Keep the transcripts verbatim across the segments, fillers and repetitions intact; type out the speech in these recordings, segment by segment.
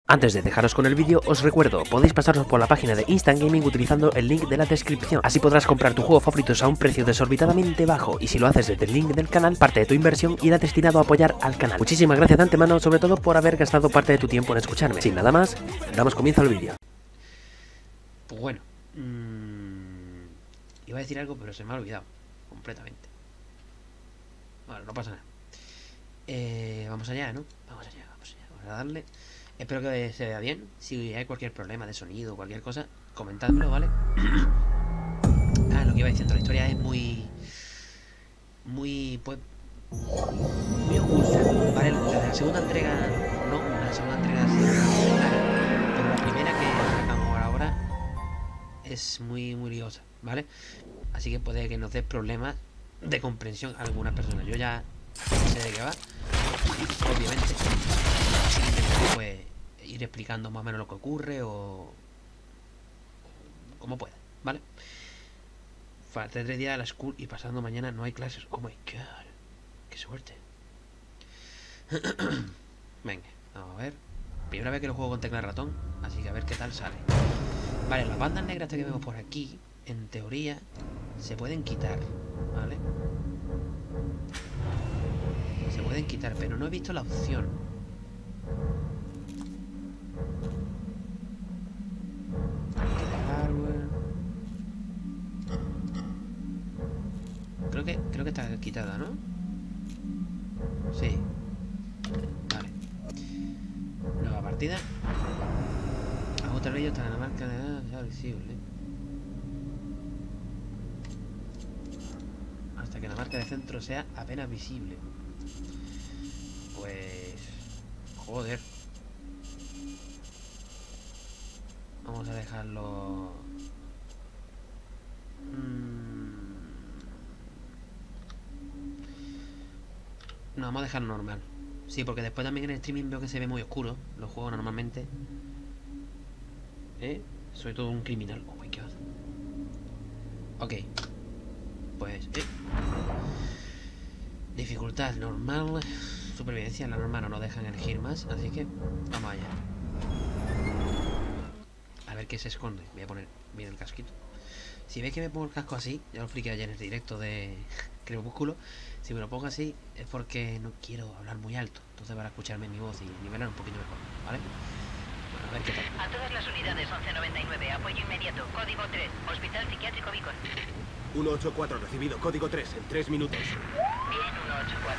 Antes de dejaros con el vídeo, os recuerdo, podéis pasaros por la página de Instant Gaming utilizando el link de la descripción. Así podrás comprar tu juego favorito a un precio desorbitadamente bajo, y si lo haces desde el link del canal, parte de tu inversión irá destinado a apoyar al canal. Muchísimas gracias de antemano, sobre todo por haber gastado parte de tu tiempo en escucharme. Sin nada más, damos comienzo al vídeo. Pues bueno, mmm, iba a decir algo, pero se me ha olvidado completamente. Bueno, no pasa nada. Eh, vamos allá, ¿no? Vamos allá, vamos allá, vamos a darle. Espero que se vea bien. Si hay cualquier problema de sonido o cualquier cosa, comentádmelo, ¿vale? Ah, lo que iba diciendo, la historia es muy... Muy, pues... Muy oculta, ¿vale? La, la segunda entrega... No, la segunda entrega sí, claro, pero la primera que sacamos ahora es muy, muy liosa, ¿vale? Así que puede que nos dé problemas de comprensión a algunas personas. Yo ya sé de qué va, obviamente. Intentaré, pues, ir explicando más o menos lo que ocurre o como pueda, ¿vale? Falta tres días a la school y pasando mañana no hay clases. Oh my god, qué suerte. Venga, vamos a ver. Primera vez que lo juego con tecla ratón, así que a ver qué tal sale. Vale, las bandas negras que vemos por aquí, en teoría, se pueden quitar, ¿vale? Se pueden quitar, pero no he visto la opción. Creo que, creo que está quitada, ¿no? Sí. Vale. Nueva partida. Ajusta el brillo hasta la marca de ya visible. Hasta que la marca de centro sea apenas visible. Pues... Joder. Vamos a dejarlo... No, vamos a dejarlo normal. Sí, porque después también en el streaming veo que se ve muy oscuro. Los juegos normalmente. ¿Eh? Soy todo un criminal. Oh my god. Ok. Pues, eh. Dificultad normal. Supervivencia, la normal no nos dejan elegir más. Así que, vamos allá. A ver qué se esconde. Voy a poner bien el casquito. Si veis que me pongo el casco así, ya lo expliqué ayer en el directo de Crepúsculo. Si me lo pongo así es porque no quiero hablar muy alto. Entonces para escucharme mi voz y nivelar un poquito mejor, ¿vale? Bueno, a ver qué tal. A todas las unidades once noventa y nueve, apoyo inmediato. Código tres, Hospital Psiquiátrico Beacon. uno ocho cuatro, recibido. Código tres, en tres minutos. Bien, uno ocho cuatro.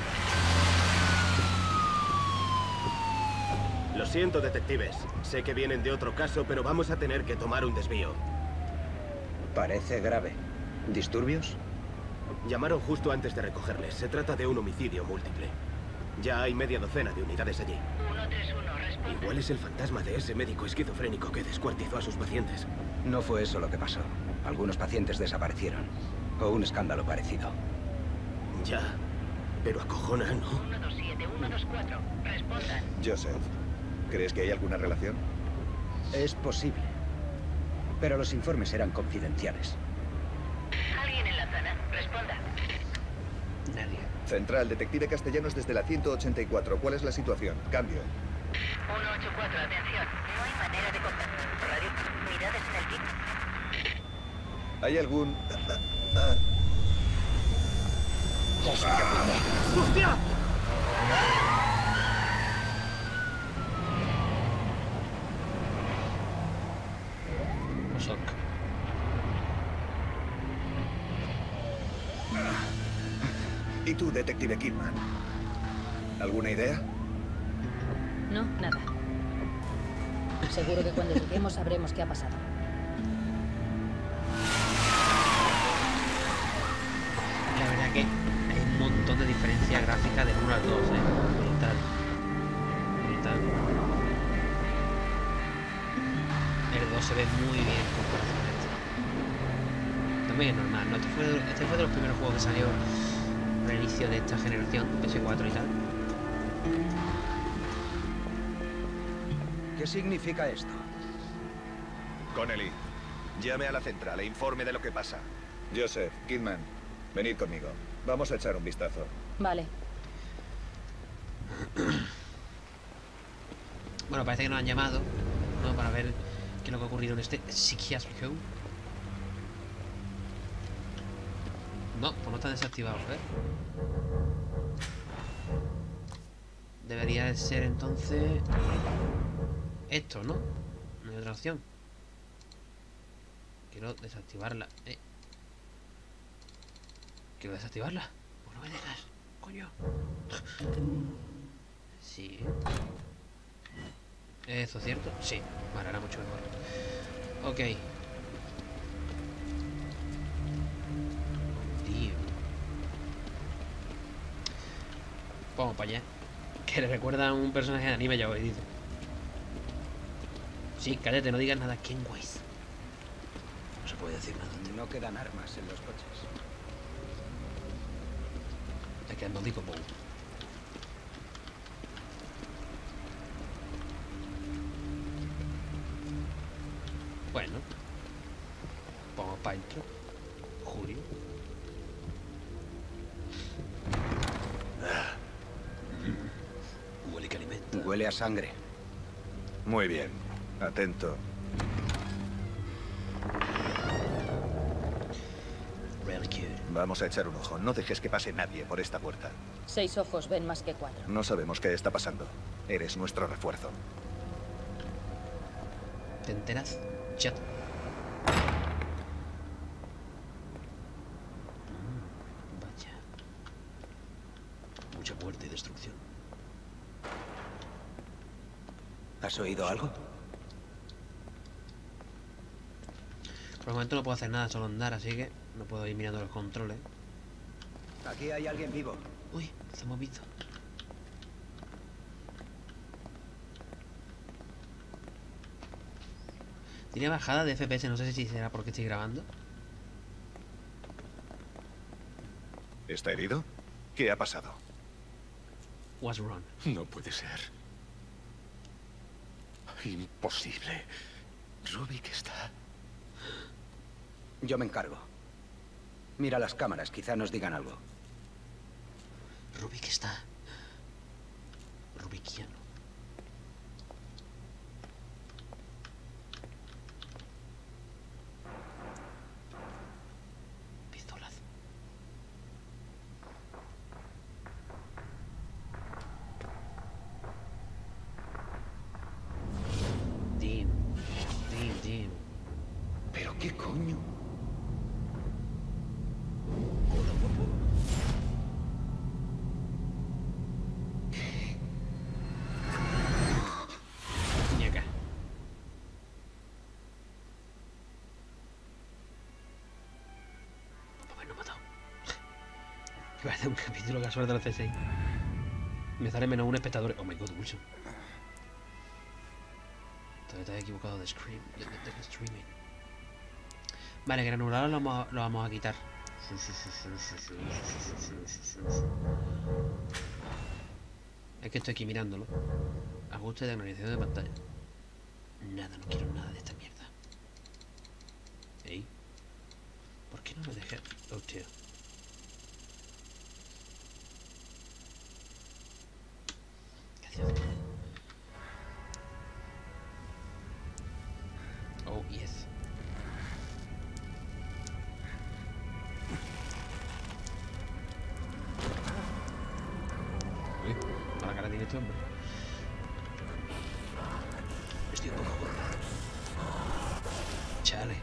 Lo siento, detectives. Sé que vienen de otro caso, pero vamos a tener que tomar un desvío. Parece grave. ¿Disturbios? Llamaron justo antes de recogerles. Se trata de un homicidio múltiple. Ya hay media docena de unidades allí. uno tres uno, responde. Igual es el fantasma de ese médico esquizofrénico que descuartizó a sus pacientes. No fue eso lo que pasó. Algunos pacientes desaparecieron. O un escándalo parecido. Ya, pero acojona, ¿no? uno dos siete, uno dos cuatro, respondan. Joseph, ¿crees que hay alguna relación? Es posible. Pero los informes eran confidenciales. ¿Alguien en la zona? Responda. Nadie. Central, detective Castellanos desde la ciento ochenta y cuatro. ¿Cuál es la situación? Cambio. uno ocho cuatro, atención. No hay manera de contactar. Radio, unidades en el kit. ¿Hay algún...? ¡Hostia! Shock. ¿Y tú, detective Kidman? ¿Alguna idea? No, nada. Seguro que cuando lleguemos sabremos qué ha pasado. La verdad que hay un montón de diferencia gráfica del uno al dos, ¿eh? Brutal. Brutal. El dos se ve muy bien en comparación a este. También es normal, ¿no? Este fue, este fue de los primeros juegos que salió al inicio de esta generación, P S cuatro y tal. ¿Qué significa esto? Connelly, llame a la central e informe de lo que pasa. Joseph, Kidman, venid conmigo. Vamos a echar un vistazo. Vale. Bueno, parece que nos han llamado, ¿no? Para ver qué es lo que ha ocurrido en este psiquiátrico. No, pues no está desactivado, ¿eh? Debería de ser entonces esto, ¿no? No hay otra opción. Quiero desactivarla. Eh. Quiero desactivarla. Pues no me dejas, coño. Sí. ¿Es eso cierto? Sí. Vale, era mucho mejor. Ok. Tío. Vamos para allá. Que le recuerda a un personaje de anime, ya os he dicho. Sí, cállate, no digas nada. Ken Weiss. No se puede decir nada. Tío. No quedan armas en los coches. Es que no digo Bow. Bueno. Vamos para adentro. Julio. Huele que alimenta. Huele a sangre. Muy bien. Atento. Really cute. Vamos a echar un ojo. No dejes que pase nadie por esta puerta. Seis ojos ven más que cuatro. No sabemos qué está pasando. Eres nuestro refuerzo. ¿Te enteras? Chat. Mm, vaya. Mucha muerte y destrucción. ¿Has oído algo? Por el momento no puedo hacer nada, solo andar, así que no puedo ir mirando los controles. Aquí hay alguien vivo. Uy, se ha movido. Tiene bajada de F P S, no sé si será porque estoy grabando. ¿Está herido? ¿Qué ha pasado? What's wrong? No puede ser. Imposible. Rubik está... Yo me encargo. Mira las cámaras, quizá nos digan algo. Rubik está... Rubikiano. Pistolazo. Dim. Dim, dim. ¿Pero qué coño? Hola, guapo. Ñaca. Papá, me lo ha matado. Que parece un capítulo casual de la C seis. Me sale menos un espectador. Oh my god, Wilson. Todavía te has equivocado de scream, de, de, de streaming. Vale, granular lo vamos a, lo vamos a quitar. Sí, sí, sí, sí, sí, sí, sí, sí, sí, sí, sí. Es que estoy aquí mirándolo. Ajuste de organización de pantalla. Nada, no quiero nada de esta mierda. ¿Ey? ¿Por qué no me dejé? Oh, tío. Gracias. Oh, yes. Uy, mala cara tiene este hombre. Estoy un poco gordo. Chale.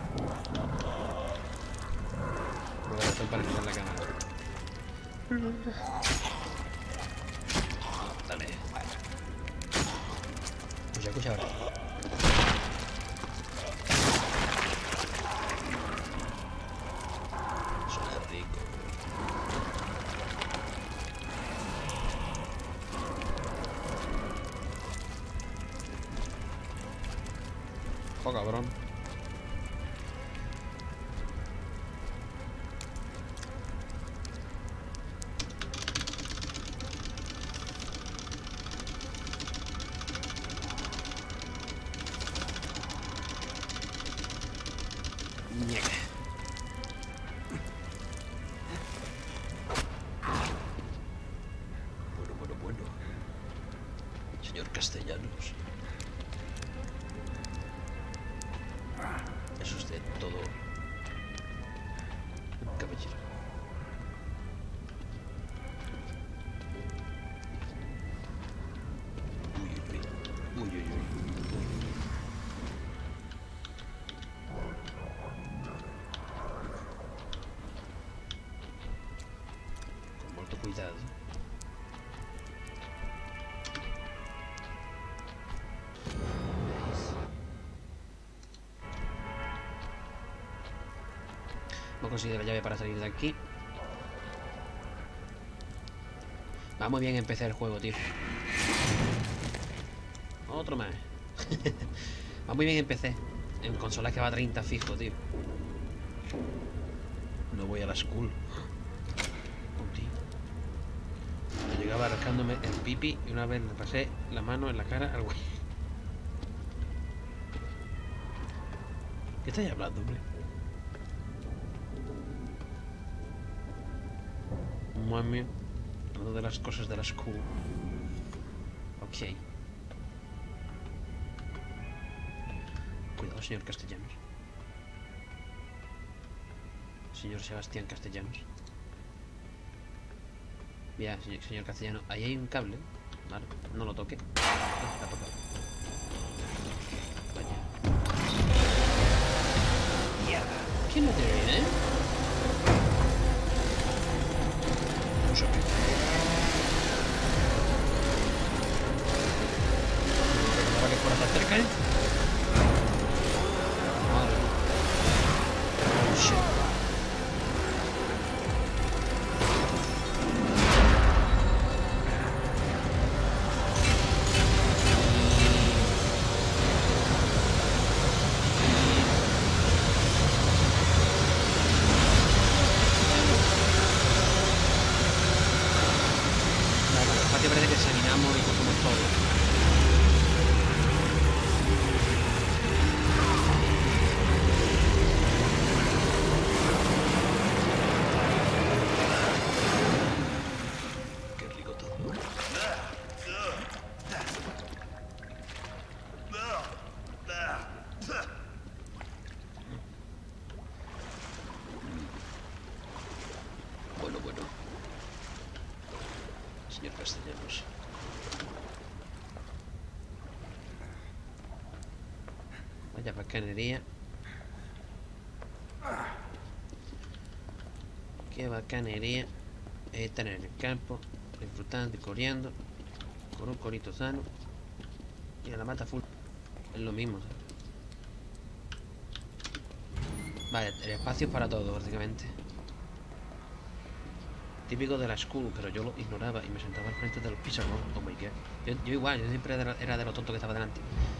Voy a hacer para mirar la cámara. Dale. Escucha, escucha ahora. Suena rico. Oh, cabrón. Ñeca. Bueno, bueno, bueno. Señor Castellanos. Hemos conseguido la llave para salir de aquí. Va muy bien empezar el juego, tío. Otro más. Va muy bien empecé. En consolas que va a treinta fijo, tío. No voy a la school. Oh, tío. Yo llegaba rascándome el pipi y una vez le pasé la mano en la cara al güey. ¿Qué estáis hablando, hombre? Madre mía. Hablando de las cosas de la school. Ok. Cuidado, señor Castellanos. Señor Sebastián Castellanos. Mira, señor, señor Castellano, ahí hay un cable. Vale, no lo toque. No, está tocado. Vaya. ¿Quién no te viene, eh? No sé. ¿Para que fuera tan cerca, eh? Madre mía. Oh, shit. Parece que examinamos y cogemos todo. Qué rico todo. Bueno, bueno. Señor Castellanos. Vaya bacanería. Qué bacanería. Estar en el campo, disfrutando y corriendo, con un corito sano. Y a la mata full. Es lo mismo, ¿sabes? Vale, el espacio es para todo, básicamente. Típico de la school, pero yo lo ignoraba y me sentaba al frente de los pizarrones. Oh my god. Yo, yo igual, yo siempre era de, era de lo tonto que estaba delante.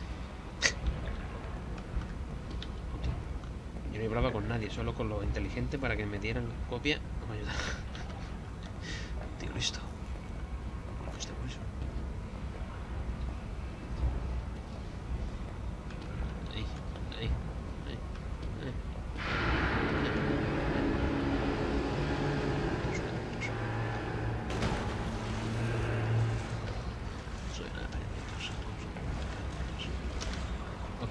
Yo no hablaba con nadie, solo con los inteligentes para que me dieran la copia o me ayudaran. Tío, listo. Este pulso. Ahí, ahí, ahí, ahí. Ok.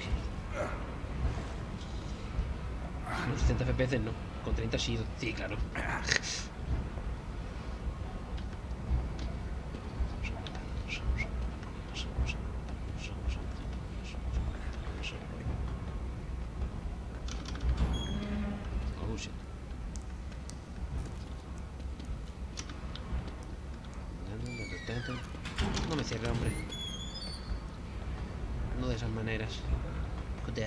Con setenta F P S no. Con treinta sí, sí, claro. Oh shit. No me cierre, hombre. No de esas maneras. Joder.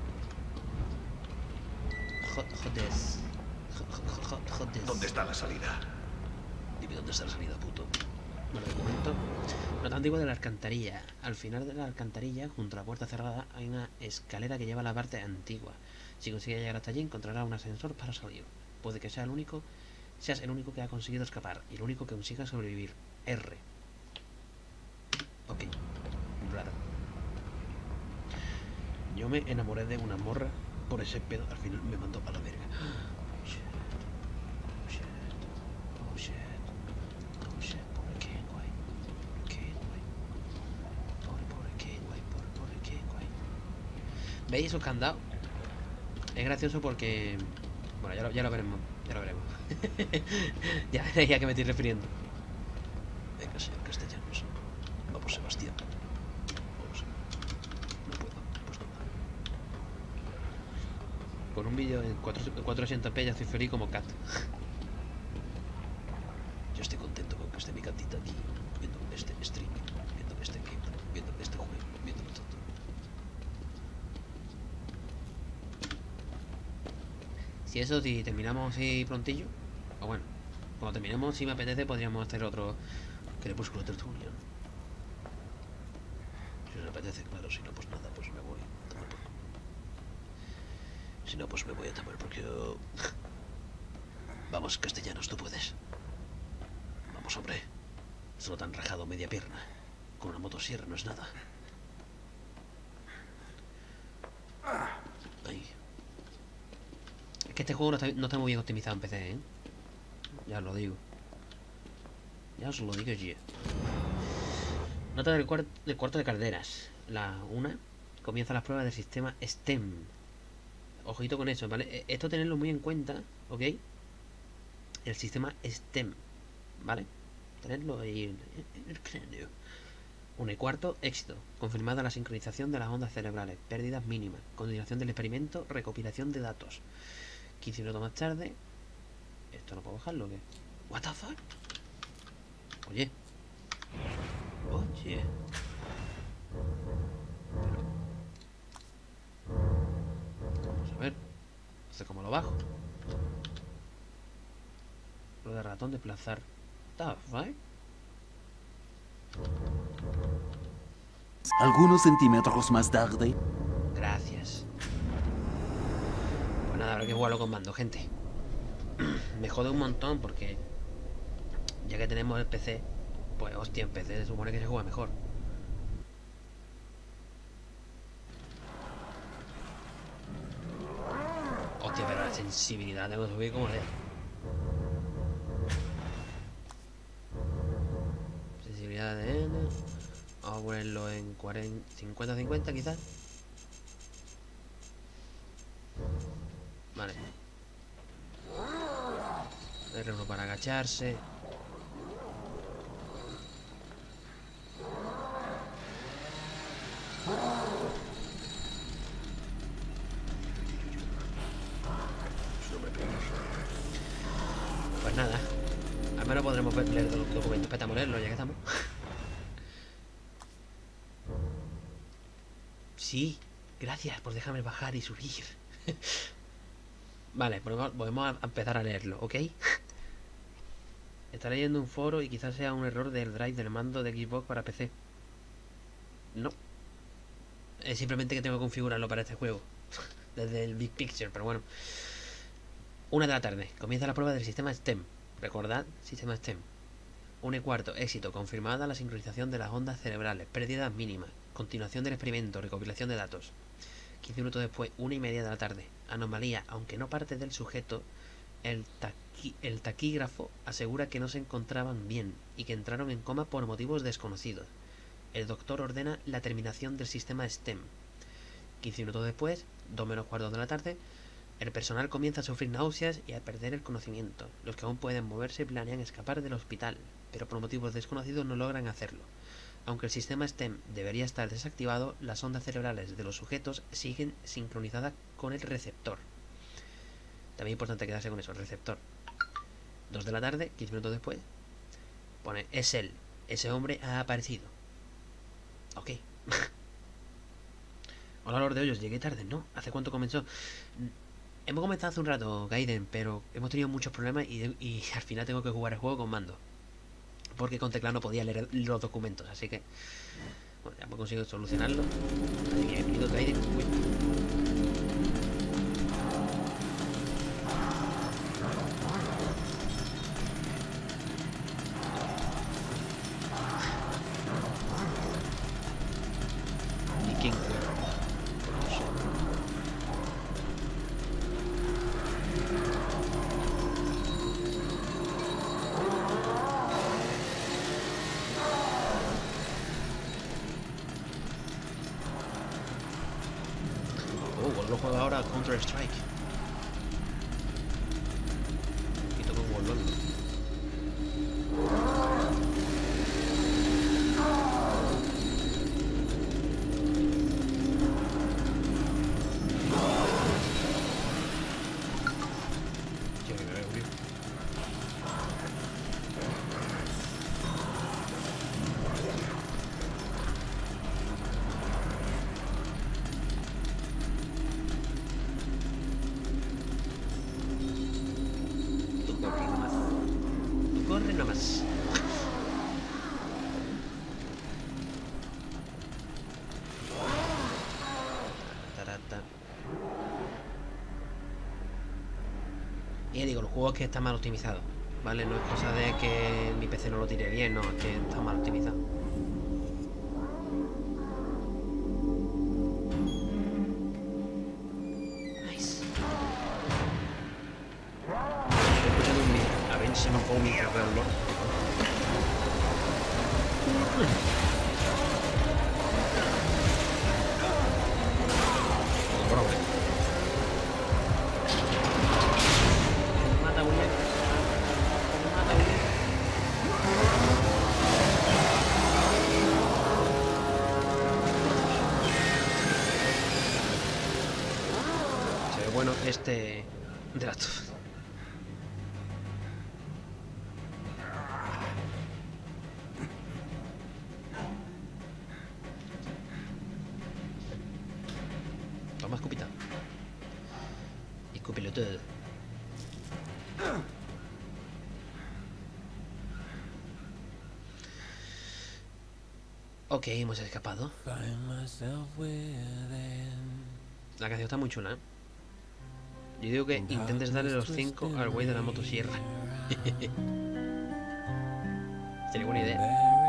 Joder. Joder. ¿Dónde está la salida? Dime dónde está la salida, puto. Bueno, de momento. Nota antigua de la alcantarilla. Al final de la alcantarilla, junto a la puerta cerrada, hay una escalera que lleva a la parte antigua. Si consigues llegar hasta allí, encontrarás un ascensor para salir. Puede que sea el único, seas el único que ha conseguido escapar y el único que consiga sobrevivir. R. Ok. Raro. Yo me enamoré de una morra por ese pedo. Al final me mandó a la verga. Oh shit. Oh shit. Oh shit. Oh shit. Pobre Kenway. Kenway. Pobre, pobre Kenway. Pobre, pobre Kenway. ¿Veis esos candados? Es gracioso porque... Bueno, ya lo, ya lo veremos. Ya lo veremos. Ya veréis a qué me estoy refiriendo. Venga, señor Castellanos. Vamos, Sebastián. Vamos. No puedo. Pues nada. Con un vídeo en cuatrocientos p ya estoy feliz como Cat. Yo estoy contento con que esté mi gatita aquí, viendo este stream, viendo este game, viendo este juego, viendo todo. Si eso, si terminamos así prontillo, o bueno, cuando terminemos, si me apetece, podríamos hacer otro Crepúsculo Tertulian. Si os apetece, claro, si no, pues nada, pues me voy. Si no, pues me voy a tomar porque yo... Vamos, castellanos, tú puedes. Vamos, hombre. Solo tan rajado media pierna. Con una motosierra no es nada. Ahí. Es que este juego no está, no está muy bien optimizado en P C, ¿eh? Ya os lo digo. Ya os lo digo yo. Nota del, cuart del cuarto de calderas. La una. Comienza las pruebas del sistema STEM. Ojito con eso, ¿vale? Esto tenerlo muy en cuenta, ¿ok? El sistema STEM, ¿vale? Tenerlo ahí en el cráneo. Uno y cuarto, éxito. Confirmada la sincronización de las ondas cerebrales. Pérdidas mínimas. Continuación del experimento, recopilación de datos. quince minutos más tarde. ¿Esto no puedo bajarlo o qué? ¿What the fuck? Oye. Oye. Vamos a ver. No sé cómo lo bajo. Lo de ratón desplazar. What the fuck? Algunos centímetros más tarde. Gracias. Pues nada, habrá que jugarlo con mando, gente. Me jode un montón porque ya que tenemos el P C, pues hostia, en P C se supone que se juega mejor. Hostia, pero la sensibilidad tengo que subir como de... Sensibilidad de N. Vamos a ponerlo en cuarenta, cincuenta cincuenta quizás. Vale. R uno para agacharse. Pues nada. Al menos podremos ver, leer los documentos. Espera, leerlo ya que estamos. Sí, gracias por dejarme bajar y subir. Vale, podemos, podemos empezar a leerlo, ¿ok? Está leyendo un foro y quizás sea un error del drive del mando de Xbox para P C. No. Es simplemente que tengo que configurarlo para este juego. Desde el Big Picture, pero bueno. Una de la tarde. Comienza la prueba del sistema STEM. Recordad, sistema STEM. Una y cuarto. Éxito. Confirmada la sincronización de las ondas cerebrales. Pérdidas mínimas. Continuación del experimento. Recopilación de datos. quince minutos después. Una y media de la tarde. Anomalía. Aunque no parte del sujeto, el, taqui el taquígrafo asegura que no se encontraban bien y que entraron en coma por motivos desconocidos. El doctor ordena la terminación del sistema STEM. quince minutos después. dos menos cuarto de la tarde. El personal comienza a sufrir náuseas y a perder el conocimiento. Los que aún pueden moverse planean escapar del hospital, pero por motivos desconocidos no logran hacerlo. Aunque el sistema STEM debería estar desactivado, las ondas cerebrales de los sujetos siguen sincronizadas con el receptor. También es importante quedarse con eso, el receptor. dos de la tarde, quince minutos después. Pone, es él. Ese hombre ha aparecido. Ok. Hola, Lord de Hoyos, llegué tarde, ¿no? ¿Hace cuánto comenzó? Hemos comenzado hace un rato, Gaiden, pero hemos tenido muchos problemas y, y al final tengo que jugar el juego con mando. Porque con teclado no podía leer los documentos, así que... Bueno, ya hemos conseguido solucionarlo. Así que bienvenido, Gaiden. Uy. ¿Y quién fue? Lo juego ahora Counter Strike. Y toco un Warlord. Tío, que me voy a morir. tarata. Y digo, el juego es que está mal optimizado, ¿vale? No es cosa de que mi P C no lo tire bien, no, es que está mal optimizado. Nice. Estoy escuchando un micro. A ver si me pongo un micro alrededor. Mata, William. Mata, William. Se ve bueno este de las dos. Toma, escupita. Y escúpelo todo. Ok, hemos escapado. La canción está muy chula, ¿eh? Yo digo que intentes darle los cinco al güey de la motosierra. Sería buena idea.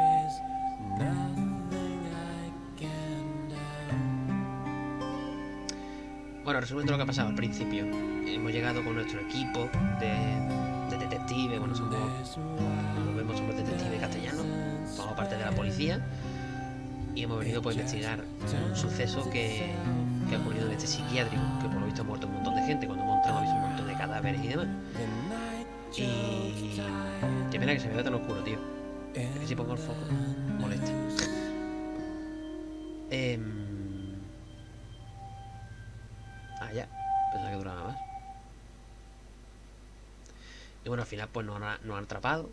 Bueno, resumiendo lo que ha pasado al principio. Hemos llegado con nuestro equipo de, de detectives. Bueno, somos, nos vemos, somos detectives castellanos. Formamos parte de la policía. Y hemos venido pues, a investigar un suceso que, que ha ocurrido en este psiquiátrico, que por lo visto ha muerto un montón de gente. Cuando hemos entrado hemos visto un montón de cadáveres y demás. Y qué pena que se vea tan oscuro, tío. Es que si pongo el foco molesta. Eh... Ah, ya. Pensaba que duraba más. Y bueno, al final pues nos han, nos han atrapado.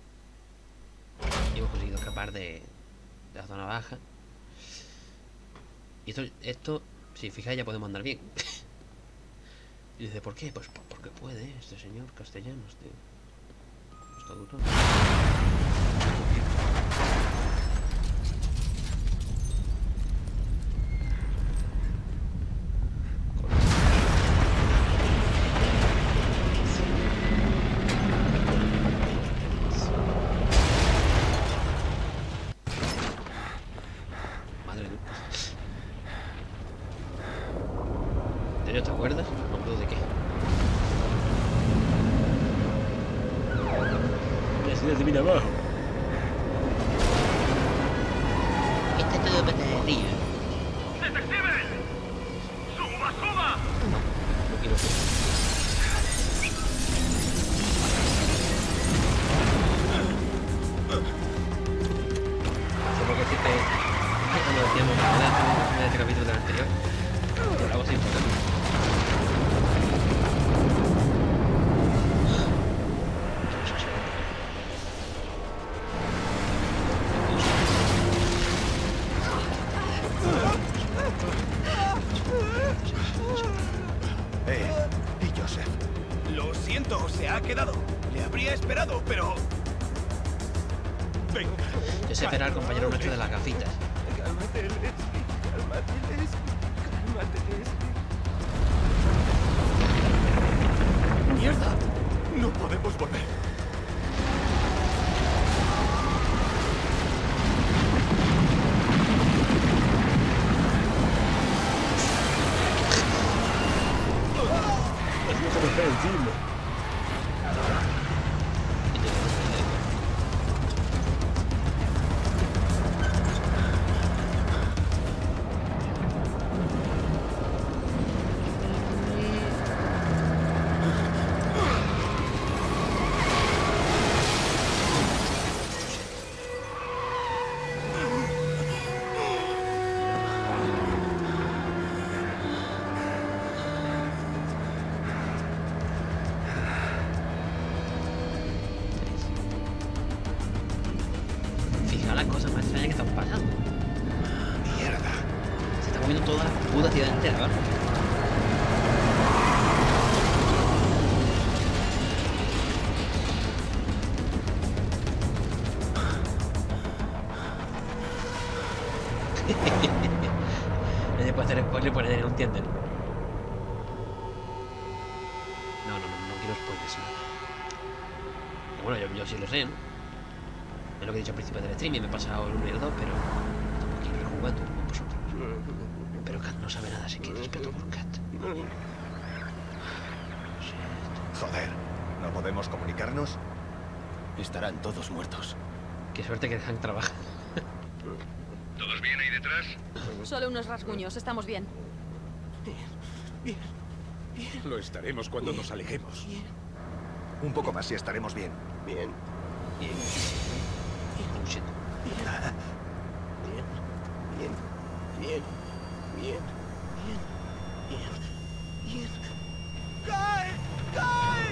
Y hemos conseguido escapar de, de la zona baja. Y esto, esto, si fijáis, ya podemos andar bien. Y dice, ¿por qué? Pues porque puede este señor Castellanos, tío. Está duro. ¿Te acuerdas? No me acuerdo de qué. La ciudad se mira abajo. Este es todo batería. ¡Detective! ¡Suba, suba! No, no quiero que... Solo que decirte... Cuando decíamos en este capítulo del anterior, por algo así importante. Eh, y Joseph. Lo siento, se ha quedado. Le habría esperado, pero... Venga. Joseph era el compañero nuestro de las gafitas. Cálmate, Leslie. Cálmate, Leslie. Cálmate, Leslie. ¡Mierda! No podemos volver. Fijaos las cosas más extrañas que están pasando. Mierda. Se está moviendo toda la puta ciudad entera, ¿vale? Nadie puede hacer spoiler pues no entienden. No, no, no, no quiero spoilers. No. Bueno, yo, yo sí lo sé, ¿no? Es lo que he dicho al principio del stream y me he pasado el uno y el dos, pero tampoco quiero ir jugando con vosotros. Pero Kat no sabe nada, así que respeto por Kat. Joder, ¿no podemos comunicarnos? Estarán todos muertos. Qué suerte que Hank trabaja. ¿Todos bien ahí detrás? Solo unos rasguños, estamos bien. Bien, bien. Lo estaremos cuando nos alejemos. Un poco más y estaremos bien. Bien. Bien. Oh, shit. Bien. Bien. Bien. Bien. Bien. Bien. ¡Cae! ¡Cae!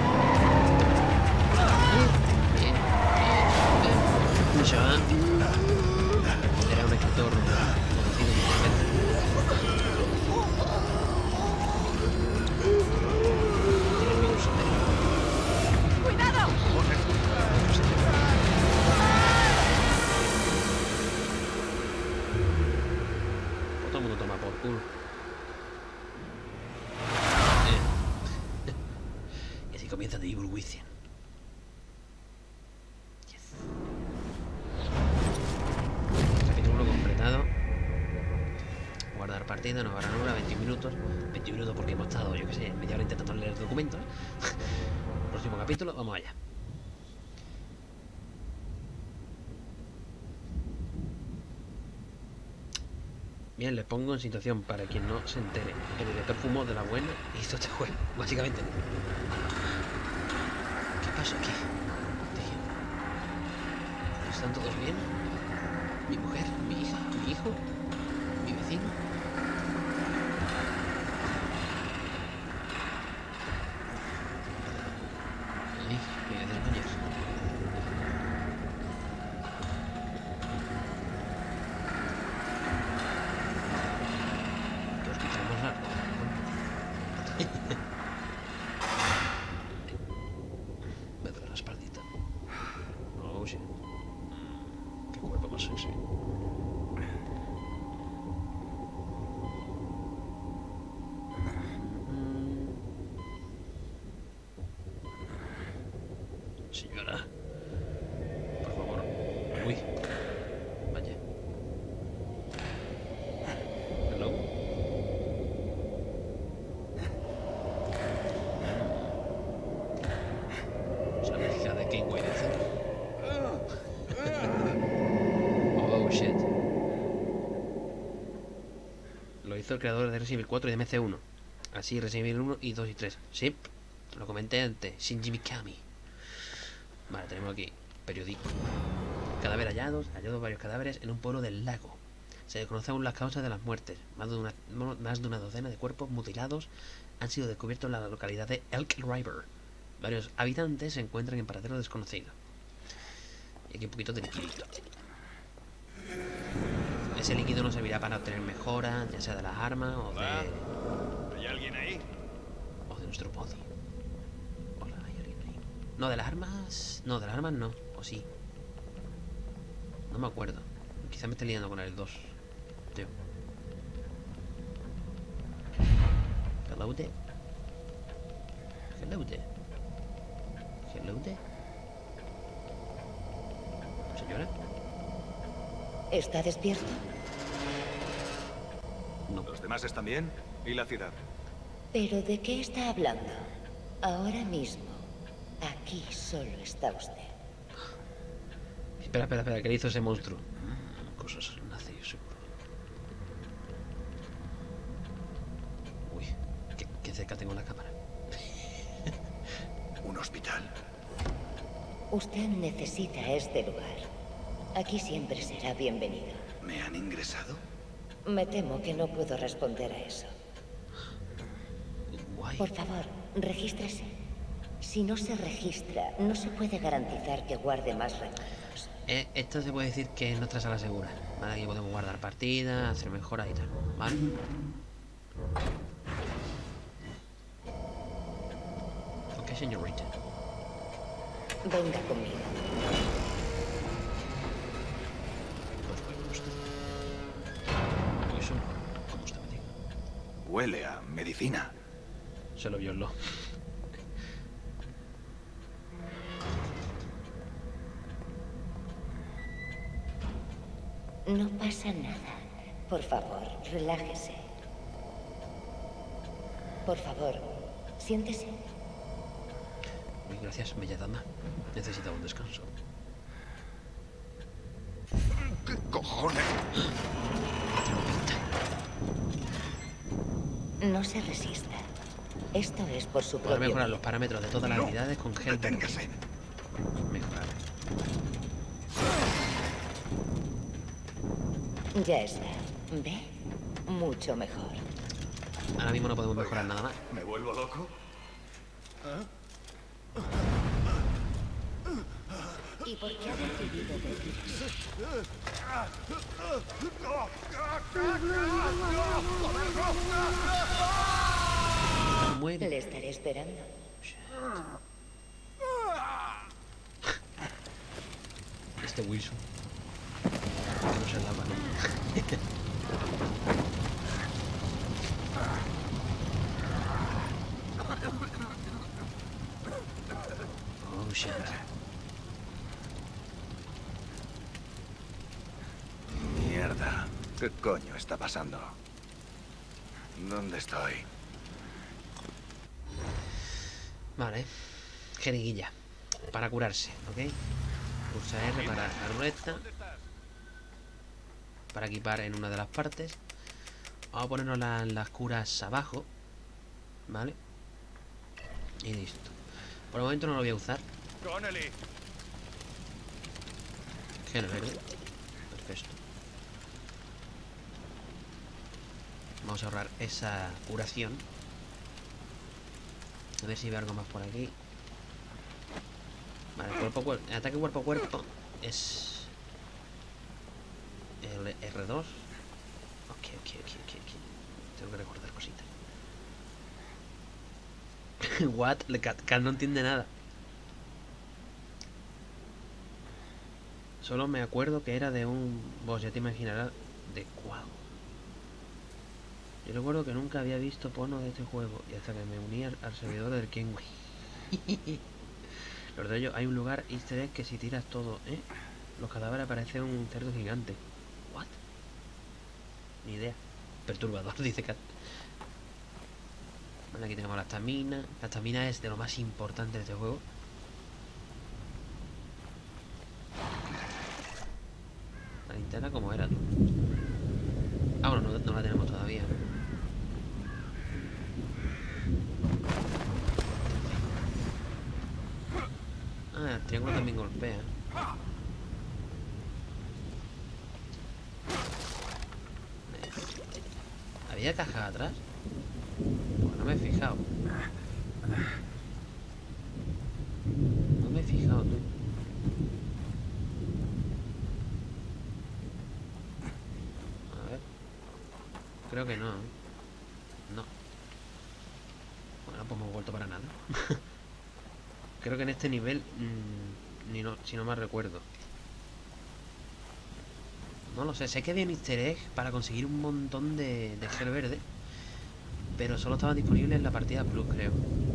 Bien, bien, bien. Sean era un escritor conocido mundialmente. Tiene el virus entero. ¡Cuidado! Pues todo el mundo toma por culo. Eh. Y así comienza The Evil Within. Capítulo completado. Guardar partida, no habrá hora, veinte minutos. veinte minutos porque hemos estado, yo que sé, media hora intentando leer documentos. Próximo capítulo, vamos allá. Bien, les pongo en situación para quien no se entere. El director fumó de la buena y hizo este juego, básicamente. ¿Qué pasa aquí? ¿Están todos bien? ¿Mi mujer? ¿Mi hija? ¿Mi hijo? ¿Mi vecino? Ay, me voy a desmayar. ¿Qué hospital más largo? Me duele la espaldita. Oh, sí. Qué cuerpo más sexy. Señora, por favor. Uy, vaya. Hello. Es la hija de Kingway del centro. Oh shit. Lo hizo el creador de Resident Evil cuatro y de M C uno. Así Resident Evil uno y dos y tres. Sí, lo comenté antes. Shinji Mikami. Vale, tenemos aquí periódico. Cadáver hallados, hallados varios cadáveres en un pueblo del lago. Se desconocen aún las causas de las muertes. Más de una, más de una docena de cuerpos mutilados han sido descubiertos en la localidad de Elk River. Varios habitantes se encuentran en paradero desconocido. Y aquí un poquito de liquidito. Ese líquido nos servirá para obtener mejoras, ya sea de las armas o de... ¿Hay alguien ahí? o de nuestro body. Hola, ¿hay alguien ahí? No, de las armas... No, de las armas no. O sí. No me acuerdo. Quizá me esté liando con el dos. Tío. Hello there. Hello there. Hello there. Señora. ¿Está despierto? No. ¿Los demás están bien? ¿Y la ciudad? ¿Pero de qué está hablando? Ahora mismo, aquí solo está usted. Espera, espera, espera. ¿Qué le hizo ese monstruo? Mm, cosas nacidas, seguro. Uy, qué, qué cerca tengo la cámara. Un hospital. Usted necesita este lugar. Aquí siempre será bienvenido. ¿Me han ingresado? Me temo que no puedo responder a eso. Guay. Por favor, regístrese. Si no se registra, no se puede garantizar que guarde más recuerdos. Eh, esto se puede decir que es nuestra sala segura. Vale, aquí podemos guardar partidas, hacer mejoras y tal. ¿Vale? Ok, señorita. Venga conmigo. Pues me gusta. Pues eso, como usted me diga. huele a medicina. Se lo violó. No pasa nada. Por favor, relájese. Por favor, siéntese. Muy gracias, bella dama. Necesitaba un descanso. ¿Qué cojones? No se resista. Esto es por su Podrá propio mejorar bien. los parámetros de todas las No. unidades con gel verde. Deténgase. Mejorar. Ya está. ¿Ve? Mucho mejor. Ahora mismo no podemos mejorar nada más. ¿Me vuelvo loco? ¿Y por qué ha decidido venir? Muere. Le estaré esperando. Este Wilson. Que no se lava, ¿no? Oh, shit. Mierda. ¿Qué coño está pasando? ¿Dónde estoy? Vale. Jeringuilla. Para curarse, ¿ok? Pulsa R para la ruleta. Para equipar en una de las partes. Vamos a ponernos la- las curas abajo. ¿Vale? Y listo. Por el momento no lo voy a usar. Connelly. Gel verde. Perfecto. Vamos a ahorrar esa curación. A ver si veo algo más por aquí. Vale, cuerpo a cuerpo. Ataque cuerpo a cuerpo es el R dos. Ok, ok, ok, ok, ok. Tengo que recordar cositas. What? Le Cat, Cat no entiende nada. Solo me acuerdo que era de un boss, ya te imaginarás de cuál. Yo recuerdo que nunca había visto porno de este juego y hasta que me uní al, al servidor del Kenway. Los de ellos, hay un lugar easter egg que si tiras todo, ¿eh? Los cadáveres aparecen un cerdo gigante. What? Ni idea. Perturbador, dice Cat. Vale, aquí tenemos la estamina. La estamina es de lo más importante de este juego. La linterna como era, tú. Ah, bueno, no, no la tenemos todavía. Ah, el triángulo también golpea. ¿Había caja atrás? Pues no me he fijado. No me he fijado, tú. A ver. Creo que no. ¿eh? No. Bueno, pues hemos vuelto para nada. Creo que en este nivel, mmm, ni no, si no mal recuerdo. No lo sé, sé que había un easter egg para conseguir un montón de, de gel verde, pero solo estaba disponible en la partida Plus, creo.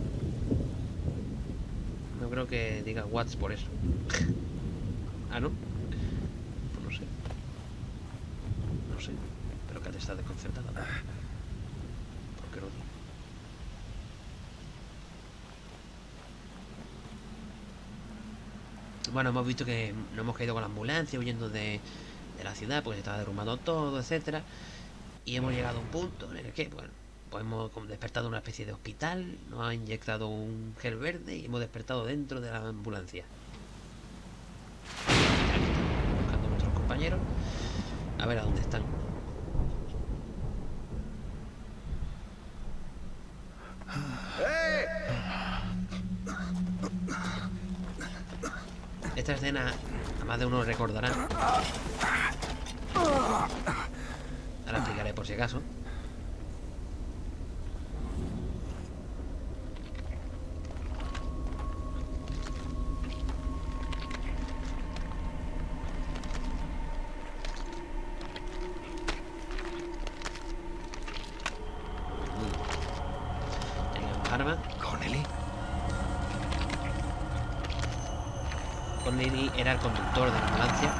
No creo que diga Watts por eso. Ah, ¿no? Pues no sé. No sé. Pero que te está desconcertada. ¿Por qué no digo? Bueno, hemos visto que nos hemos caído con la ambulancia huyendo de, de la ciudad porque se estaba derrumbando todo, etcétera. Y hemos llegado a un punto en el que, bueno, pues hemos como despertado en una especie de hospital, nos ha inyectado un gel verde y hemos despertado dentro de la ambulancia. Buscando a nuestros compañeros, a ver a dónde están. Esta escena, a más de uno recordará. Ahora explicaré por si acaso. arma. ¿Connelly? Connelly era el conductor de la ambulancia.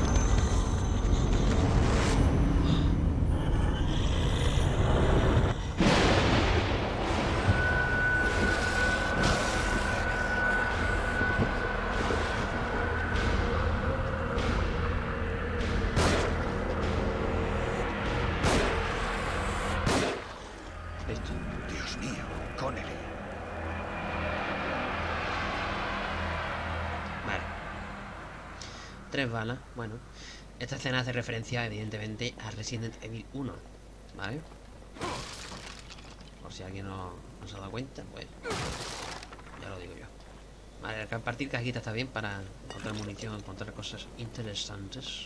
Dios mío, Connelly. Vale. Tres balas. Bueno. Esta escena hace referencia, evidentemente, a Resident Evil uno. ¿Vale? Por si alguien no, no se ha dado cuenta, pues... ya lo digo yo. Vale, el partir cajita está bien para encontrar munición, encontrar cosas interesantes.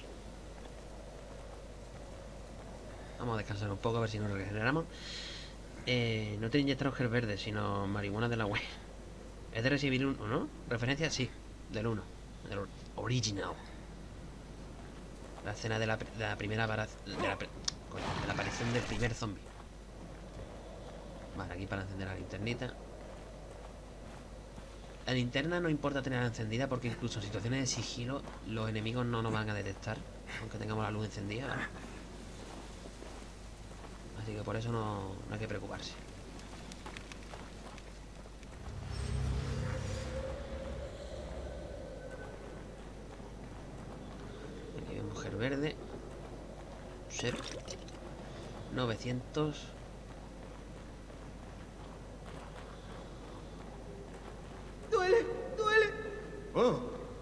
Vamos a descansar un poco, a ver si nos regeneramos. Eh, no te inyectaron gel verde, sino marihuana de la web. Es de Resident Evil uno, ¿no? Referencia, sí, del uno, del original. La escena de la, de la primera bara- de, la, coño, de la aparición del primer zombie. Vale, aquí para encender la linternita. La linterna no importa tenerla encendida porque incluso en situaciones de sigilo los enemigos no nos van a detectar, aunque tengamos la luz encendida, ¿vale? Así que por eso no, no hay que preocuparse. Aquí vemos mujer verde. Set. novecientos. ¡Duele! ¡Duele! Oh.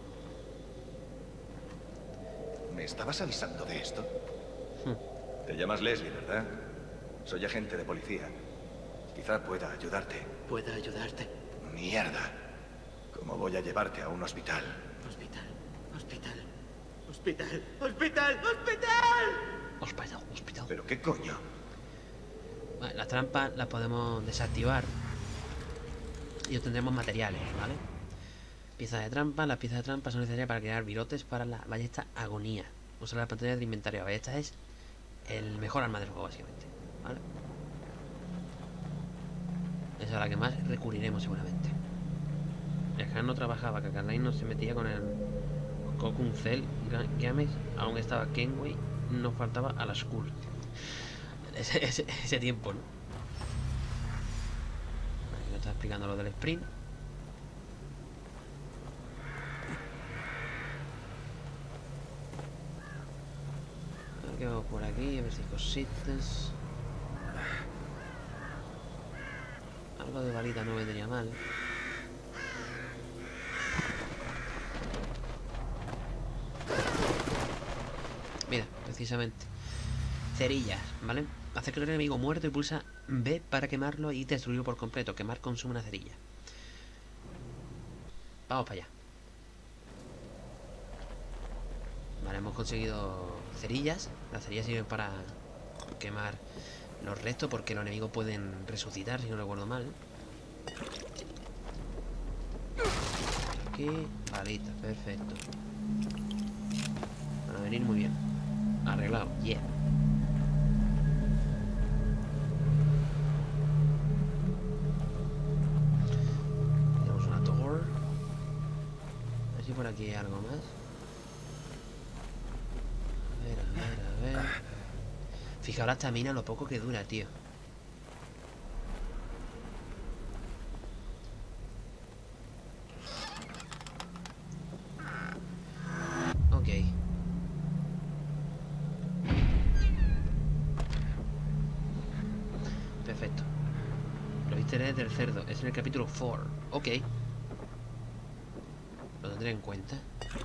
¿Me estabas avisando de esto? Hmm. Te llamas Leslie, ¿verdad? Soy agente de policía. Quizá pueda ayudarte. ¿Puedo ayudarte? Mierda. ¿Cómo voy a llevarte a un hospital? Hospital, hospital, hospital, hospital, hospital. Hospital, hospital. ¿Pero qué coño? Vale, las trampas las podemos desactivar y obtendremos materiales, ¿vale? Piezas de trampa. Las piezas de trampa son necesarias para crear virotes para la ballesta agonía. Usar la pantalla de inventario. La ballesta es el mejor arma del juego, básicamente, ¿vale? Esa es la que más recurriremos seguramente. El Han no trabajaba, que Carline no se metía con el Kokuncel Games, aún estaba Kenway, no faltaba a la Skull. Ese, ese, ese tiempo, ¿no? Aquí me está explicando lo del sprint. Aquí vamos por aquí, a ver si hay cositas. Algo de balita no vendría mal. Mira, precisamente. Cerillas, ¿vale? Acerca del enemigo muerto y pulsa B para quemarlo y destruirlo por completo. Quemar consume una cerilla. Vamos para allá. Vale, hemos conseguido cerillas. Las cerillas sirven para quemar los restos porque los enemigos pueden resucitar, si no recuerdo mal. Aquí, balita, perfecto. Van a venir muy bien. Arreglado, yeah. Tenemos una door. A ver si por aquí hay algo más. A ver, a ver, a ver. Fijaos la estamina, lo poco que dura, tío. Ok. Perfecto. Los easter eggs del cerdo. Es en el capítulo cuatro. Ok. Lo tendré en cuenta.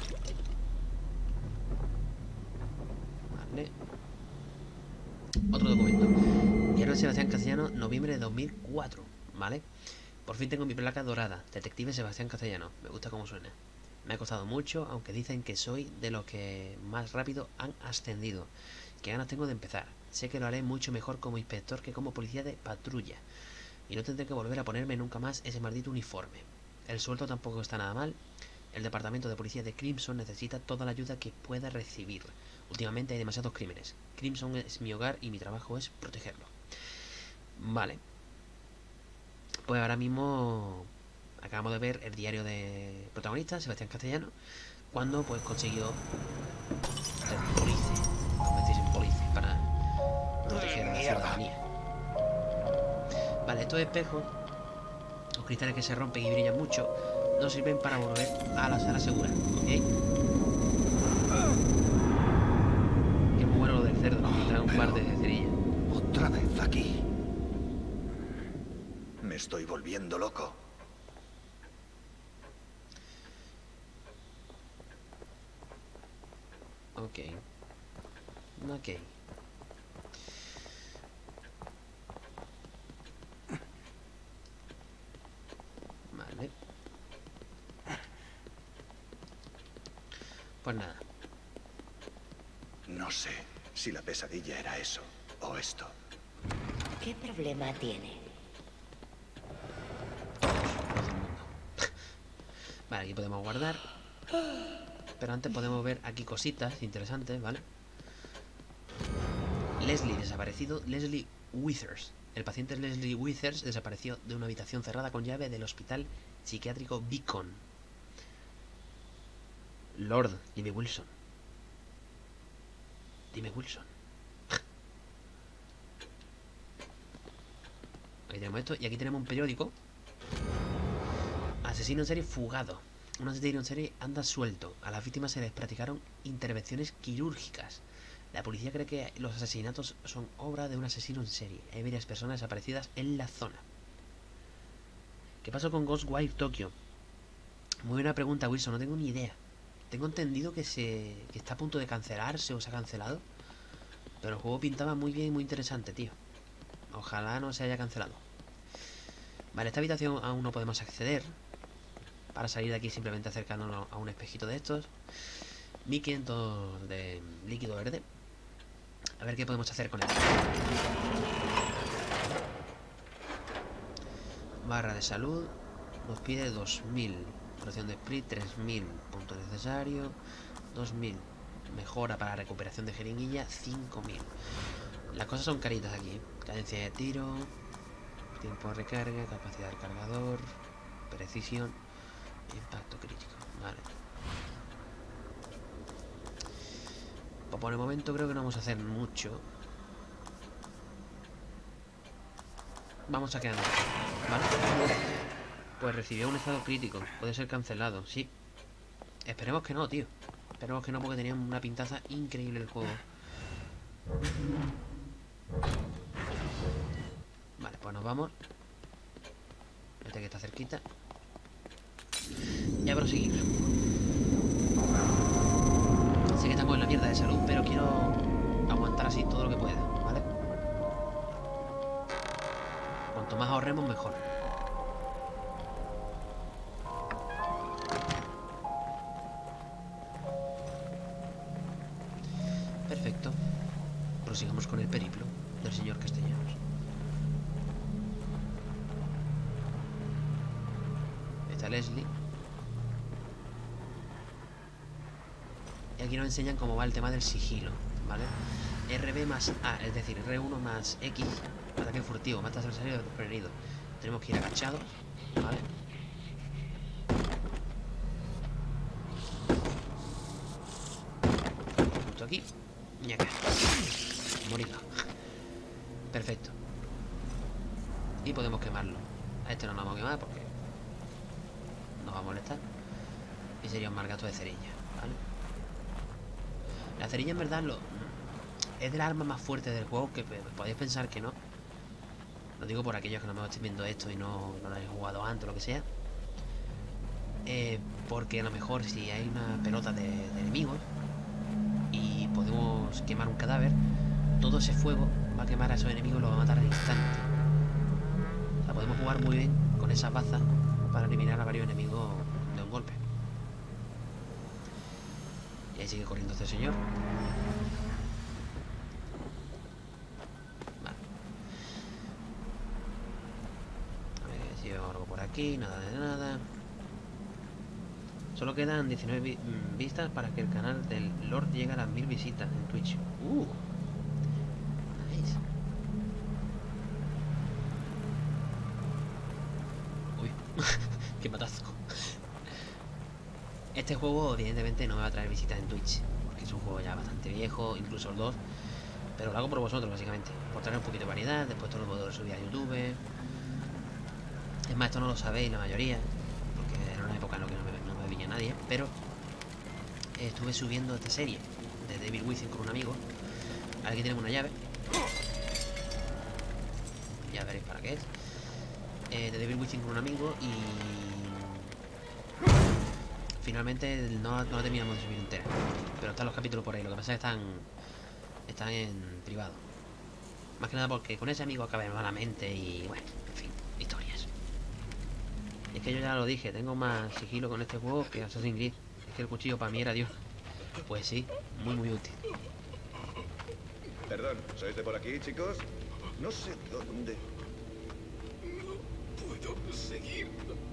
Vale. Otro documento. Diario de Sebastián Castellano, noviembre de dos mil cuatro. ¿Vale? Por fin tengo mi placa dorada. Detective Sebastián Castellano. Me gusta cómo suena. Me ha costado mucho, aunque dicen que soy de los que más rápido han ascendido. Qué ganas tengo de empezar. Sé que lo haré mucho mejor como inspector que como policía de patrulla. Y no tendré que volver a ponerme nunca más ese maldito uniforme. El sueldo tampoco está nada mal. El departamento de policía de Crimson necesita toda la ayuda que pueda recibir. Últimamente hay demasiados crímenes. Crimson es mi hogar y mi trabajo es protegerlo. Vale. Pues ahora mismo acabamos de ver el diario de protagonista, Sebastián Castellano, cuando pues consiguió ser policía, convertirse en policía para proteger a la ciudadanía. Vale, estos espejos, los cristales que se rompen y brillan mucho, nos sirven para volver a la sala segura, ¿ok? Es muy bueno lo del cerdo, nos trae un par de cerillas. Otra vez aquí. Me estoy volviendo loco. Ok. Ok. Vale. Pues nada. No sé si la pesadilla era eso o esto. ¿Qué problema tiene? Vale, aquí podemos guardar. Pero antes podemos ver aquí cositas interesantes, ¿vale? Leslie desaparecido. Leslie Withers. El paciente Leslie Withers desapareció de una habitación cerrada con llave del hospital psiquiátrico Beacon. Lord, dime Wilson. Dime Wilson. Aquí tenemos esto. Y aquí tenemos un periódico. Asesino en serie fugado. Un asesino en serie anda suelto. A las víctimas se les practicaron intervenciones quirúrgicas. La policía cree que los asesinatos son obra de un asesino en serie. Hay varias personas desaparecidas en la zona. ¿Qué pasó con Ghostwire Tokyo? Muy buena pregunta, Wilson. No tengo ni idea. Tengo entendido que se que está a punto de cancelarse o se ha cancelado. Pero el juego pintaba muy bien y muy interesante, tío. Ojalá no se haya cancelado. Vale, esta habitación aún no podemos acceder. Para salir de aquí simplemente acercándonos a un espejito de estos. mil quinientos de líquido verde. A ver qué podemos hacer con esto. Barra de salud. Nos pide dos mil. Curación de split, tres mil puntos necesarios. dos mil. Mejora para recuperación de jeringuilla, cinco mil. Las cosas son caritas aquí. Cadencia de tiro. Tiempo de recarga. Capacidad del cargador. Precisión. Impacto crítico. Vale. Pues por el momento creo que no vamos a hacer mucho. Vamos a quedarnos aquí, ¿vale? Pues recibió un estado crítico. Puede ser cancelado, sí. Esperemos que no, tío. Esperemos que no, porque tenía una pintaza increíble el juego. Vale, pues nos vamos. Este que está cerquita. Y a proseguir. Sé que estamos en la mierda de salud, pero quiero aguantar así todo lo que pueda, ¿vale? Cuanto más ahorremos, mejor. Perfecto. Prosigamos con el periplo del señor Castellanos. Está Leslie. Y aquí nos enseñan cómo va el tema del sigilo, ¿vale? R B más A, es decir, R uno más X, ataque furtivo, mata al adversario desprevenido. Tenemos que ir agachados, ¿vale? Justo aquí. Y acá. Morido. Perfecto. Y podemos quemarlo. A este no nos vamos a quemar porque nos va a molestar. Y sería un margato de cerilla, ¿vale? La cerilla en verdad lo, es del arma más fuerte del juego, que podéis pensar que no. Lo digo por aquellos que no me estéis viendo esto y no, no lo habéis jugado antes o lo que sea. Eh, porque a lo mejor si hay una pelota de, de enemigos y podemos quemar un cadáver, todo ese fuego va a quemar a esos enemigos y los va a matar al instante. O sea, podemos jugar muy bien con esas bazas para eliminar a varios enemigos de un golpe. Y ahí sigue corriendo este señor. Vale. A ver si veo algo por aquí. Nada de nada. Solo quedan diecinueve vi vistas para que el canal del Lord llegue a las mil visitas en Twitch. Uh. Nice. Qué matazo. Este juego evidentemente no me va a traer visitas en Twitch, porque es un juego ya bastante viejo, incluso el dos. Pero lo hago por vosotros, básicamente. Por traer un poquito de variedad, después todo lo puedo subir a YouTube. Es más, esto no lo sabéis la mayoría, porque era una época en la que no me, no me veía nadie. Pero eh, estuve subiendo esta serie de Devil Within con un amigo. Aquí tenemos una llave. Ya veréis para qué es. Eh, de Devil Within con un amigo y... finalmente no, no la terminamos de subir entera. Pero están los capítulos por ahí. Lo que pasa es que están... están en privado. Más que nada porque con ese amigo acabé malamente y... bueno, en fin, historias. Es que yo ya lo dije, tengo más sigilo con este juego que Assassin's Creed. Es que el cuchillo para mí era Dios. Pues sí, muy muy útil. Perdón, ¿sois de por aquí, chicos? No sé dónde... No puedo seguir.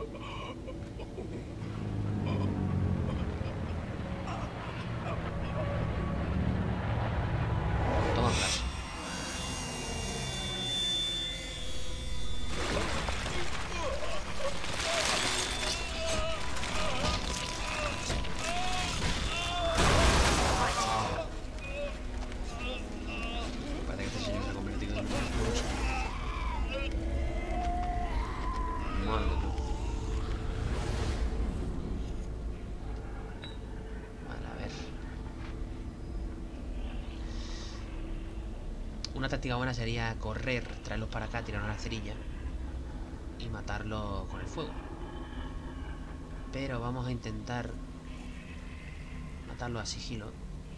Toma flash. Parece que este señor se ha convertido en un monstruo. Madre de Dios. Vale, a ver. Una táctica buena sería correr, traerlos para acá, tirar una cerilla y matarlos con el fuego. Pero vamos a intentar matarlos a sigilo.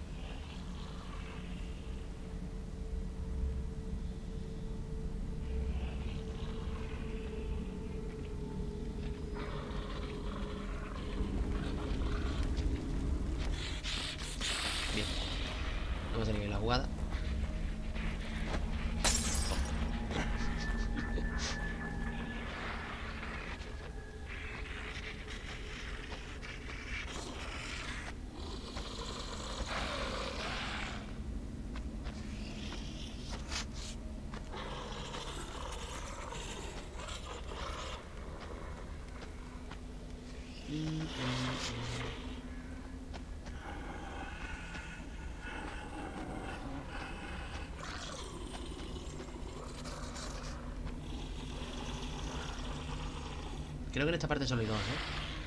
Bien. Vamos a salir en la jugada. Creo que en esta parte solo hay dos, ¿eh?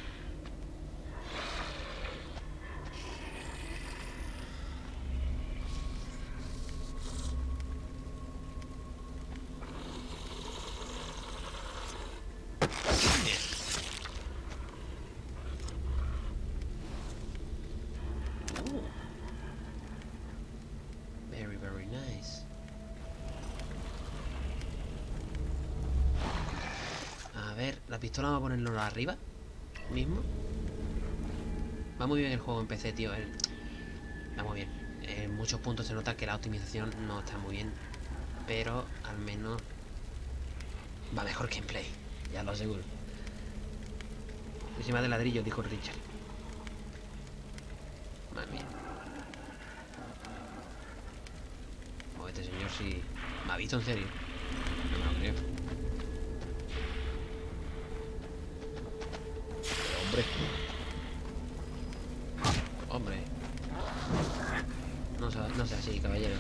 Very, very nice. A ver, la pistola vamos a ponerlo arriba mismo. Va muy bien el juego en P C, tío. El... va muy bien. En muchos puntos se nota que la optimización no está muy bien, pero al menos va mejor que en Play, ya lo aseguro. Encima de ladrillo, dijo Richard. Madre mía. Oh, este señor sí me ha visto en serio. No me lo creo. Pero, hombre. Hombre. No sea, no sea así, caballero.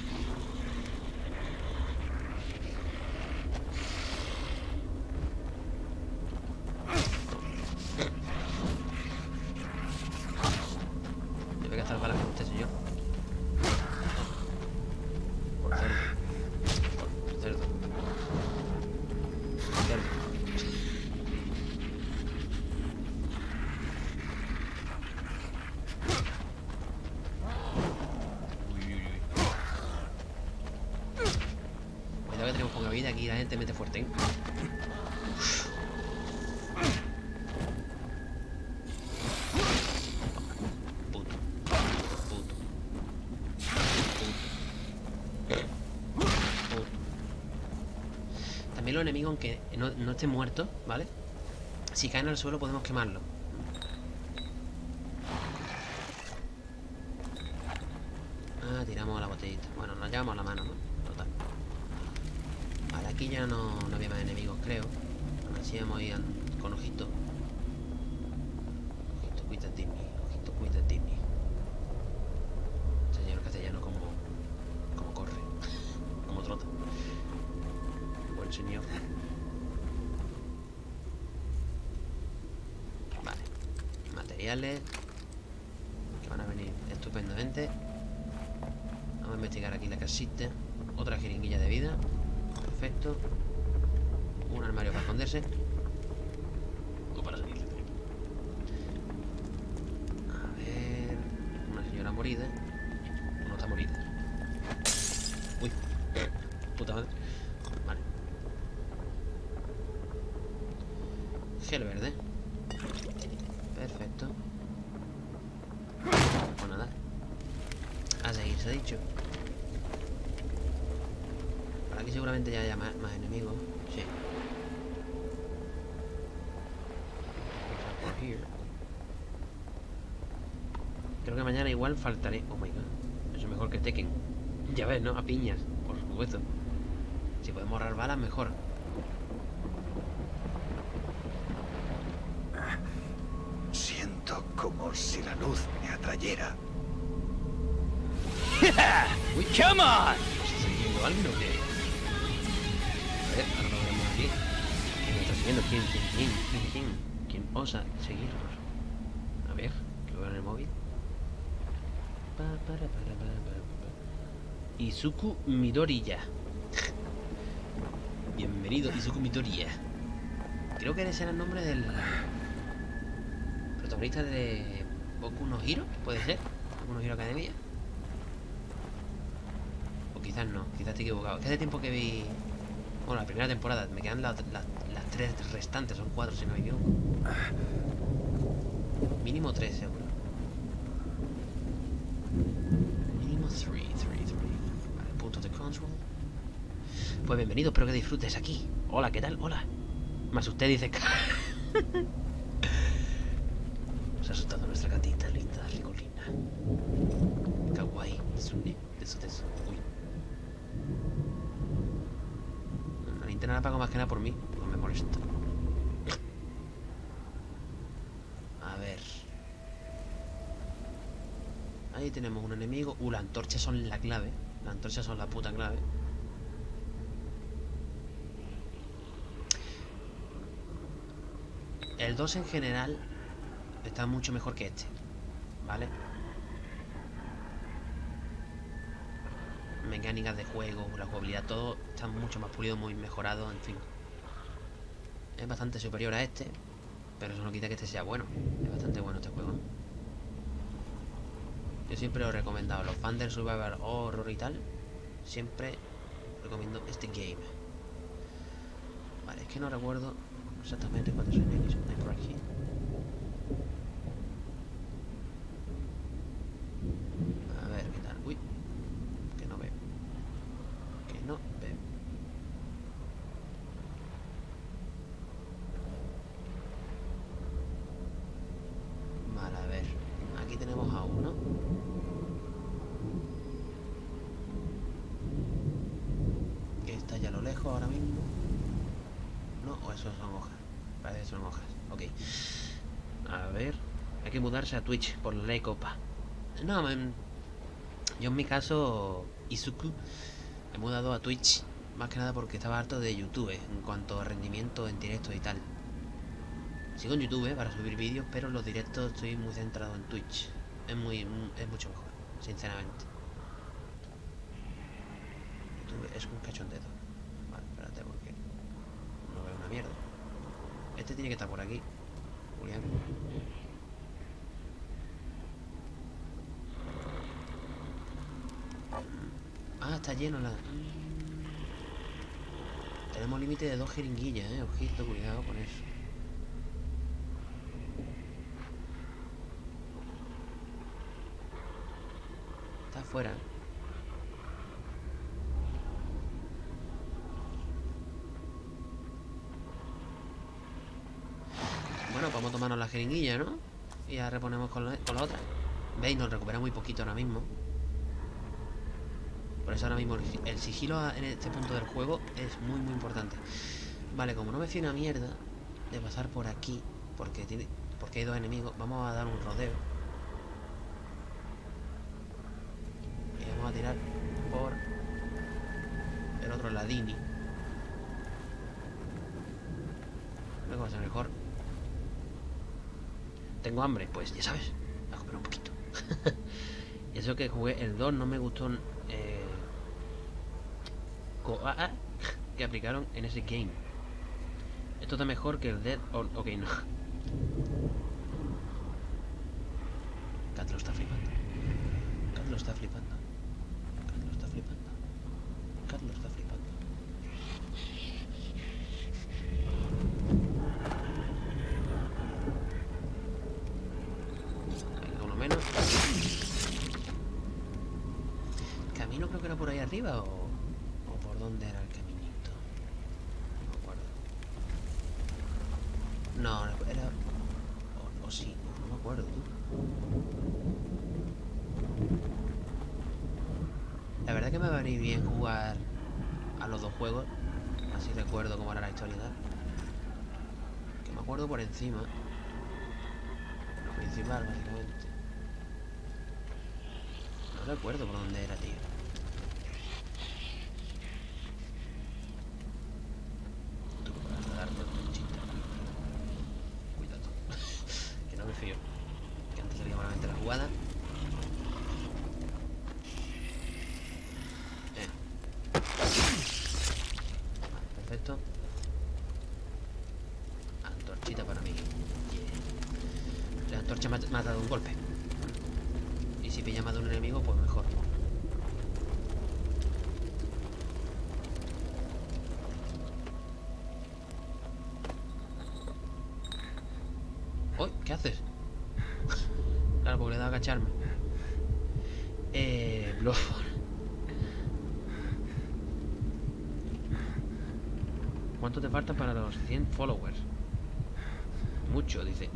Debe gastar balas con este señor. Por cerdo. Por cerdo. Por cerdo. Cuidado que tenemos poca vida, aquí la gente mete fuerte, ¿eh? Puto. Puto. Puto. También los enemigos, aunque no, no estén muertos, ¿vale? Si caen al suelo podemos quemarlo. Ah, tiramos la botellita. Bueno, nos llevamos la mano, ¿no? Total. Vale, aquí ya no, no había más enemigos, creo. Aún así vamos a ir con ojito. Ojito, cuídate de mí. Ojito, cuídate de mí. Señor castellano, como, como corre. Como trota. Buen señor. Vale. Materiales. Que van a venir estupendamente. Vamos a investigar aquí la casita. Otra jeringuilla de vida. Perfecto. Un armario para esconderse. O para salir. A ver. Una señora morida. No está morida. Uy. Puta madre. Vale. Gel verde. Perfecto. Pues nada. A seguir, se ha dicho. Por aquí seguramente ya haya más, más enemigos. Sí. Por here. Creo que mañana igual faltaré. Oh my god. Eso es mejor que Tekken. Ya ves, ¿no? A piñas, por supuesto. Si podemos ahorrar balas, mejor. Siento como si la luz me atrayera. Uy, come on. ¿Nos está siguiendo alguien o qué? A ver, ahora lo veremos aquí. ¿Quién nos está siguiendo? ¿Quién? ¿Quién? ¿Quién? ¿Quién? ¿Quién? ¿Quién osa seguirnos? A ver, que lo veo en el móvil. Pa, para, para, para, para, para. Izuku Midoriya. Bienvenido, Izuku Midoriya. Creo que ese era el nombre del protagonista de Boku no Hero, ¿puede ser? Boku no Hero Academia. O quizás no, quizás estoy equivocado. Es que hace tiempo que vi... Bueno, la primera temporada. Me quedan las, las, las tres restantes, son cuatro si no me equivoco. Mínimo tres, seguro. Mínimo three, three, three. Vale, puntos de control. Pues bienvenido, espero que disfrutes aquí. Hola, ¿qué tal? Hola. Me asusté, dice. Nos ha asustado nuestra gatita linda, ricolina. Kawaii, Tsune, eso, eso. Uy. La linterna la apago más que nada por mí, porque me molesta. A ver. Ahí tenemos un enemigo. Uh, las antorchas son la clave. Las antorchas son la puta clave. El dos en general está mucho mejor que este, ¿vale? Mecánicas de juego, la jugabilidad, todo está mucho más pulido, muy mejorado, en fin. Es bastante superior a este, pero eso no quita que este sea bueno. Es bastante bueno este juego, ¿no? Yo siempre lo he recomendado, los fans del survival horror y tal, siempre recomiendo este game. Vale, es que no recuerdo exactamente cuántos enemigos hay por aquí. A ver, ¿qué tal? Uy, que no veo. Que no veo. Vale, a ver. Aquí tenemos a uno. Que está ya a lo lejos ahora mismo. No, o eso son hojas. Parece que son hojas. Ok. A ver. Hay que mudarse a Twitch por la ley Copa. No, man. Yo en mi caso, Izuku, he mudado a Twitch más que nada porque estaba harto de YouTube en cuanto a rendimiento en directo y tal. Sigo en YouTube para subir vídeos, pero en los directos estoy muy centrado en Twitch. Es muy, es mucho mejor, sinceramente. YouTube es un cachondeo. Vale, espérate porque no veo una mierda. Este tiene que estar por aquí, Julián. Ah, está lleno la... Tenemos límite de dos jeringuillas, eh. Ojito, cuidado con eso. Está afuera. Bueno, podemos tomarnos la jeringuilla, ¿no? Y ya reponemos con la, con la otra. ¿Veis? Nos recupera muy poquito ahora mismo. Por eso ahora mismo el, el sigilo en este punto del juego es muy muy importante. Vale, como no me fío una mierda, de pasar por aquí, porque tiene, porque hay dos enemigos. Vamos a dar un rodeo y vamos a tirar por el otro ladini. Creo que va a ser mejor. Tengo hambre, pues ya sabes, voy a comer un poquito. Y eso que jugué el dos no me gustó, eh, que aplicaron en ese game. Esto está mejor que el Dead or... Ok, no. Cat lo está flipando. Cat lo está flipando. Cat lo está flipando. Cat lo está flipando. Venga, uno menos. ¿Camino creo que era por ahí arriba o, o por dónde era el caminito? No me acuerdo. No, era... O, o sí, no, no me acuerdo, tú. La verdad que me va a venir bien jugar a los dos juegos. Así recuerdo cómo era la historia y tal. Que me acuerdo por encima. Lo principal, básicamente. No recuerdo por dónde era, tío. Tú vas a dar torchita. Cuidado. Que no me fío. Que antes salía malamente la jugada. Eh. Vale, perfecto. Antorchita para mí. Yeah. La antorcha me ha, me ha dado un golpe. Y si pilla más de un enemigo, pues mejor. ¡Uy! ¿Qué haces? Claro, porque le da a agacharme. Eh... Bloodborne. ¿Cuánto te falta para los cien followers? Mucho, dice.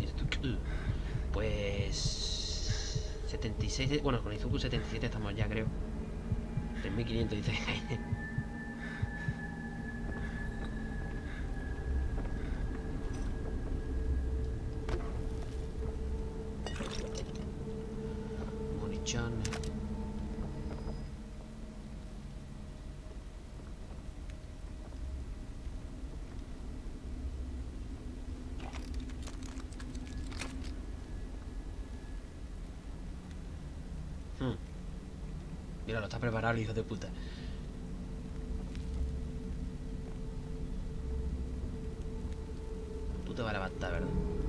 Pues... setenta y seis... Bueno, con Izuku setenta y siete estamos ya, creo. tres mil quinientos, dice. Monichones. Hmm. Mira, lo está preparado el hijo de puta. Tú te vas a levantar, ¿verdad?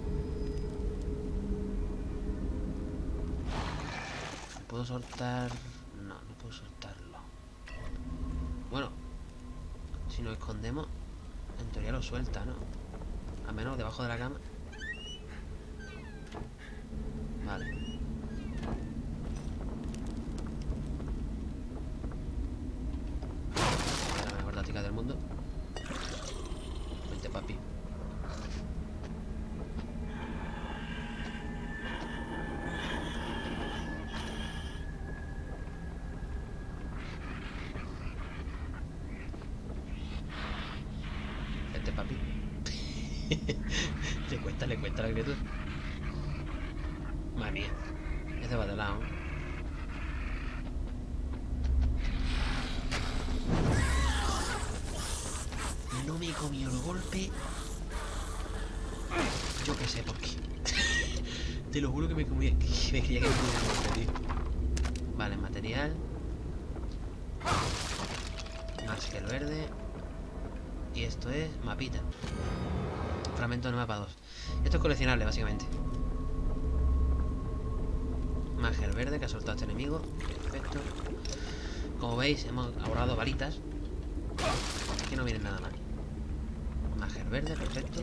¿Puedo soltar? No, no puedo soltarlo. Bueno, si nos escondemos, en teoría lo suelta, ¿no? A menos debajo de la cama. Vale. La mejor táctica del mundo. Vente, papi. Vente, papi. Le cuesta, le cuesta la criatura. Madre mía. Este va de lado. No me comió el golpe. Yo qué sé por qué. Te lo juro que me comía. Que me creía que me comía el golpe, tío. Vale, material. Más que el verde. Y esto es mapita. Fragmento de mapa dos. Esto es coleccionable, básicamente. Más que el verde que ha soltado este enemigo. Perfecto. Como veis, hemos ahorrado balitas. Aquí no viene nada mal. Mager verde, perfecto.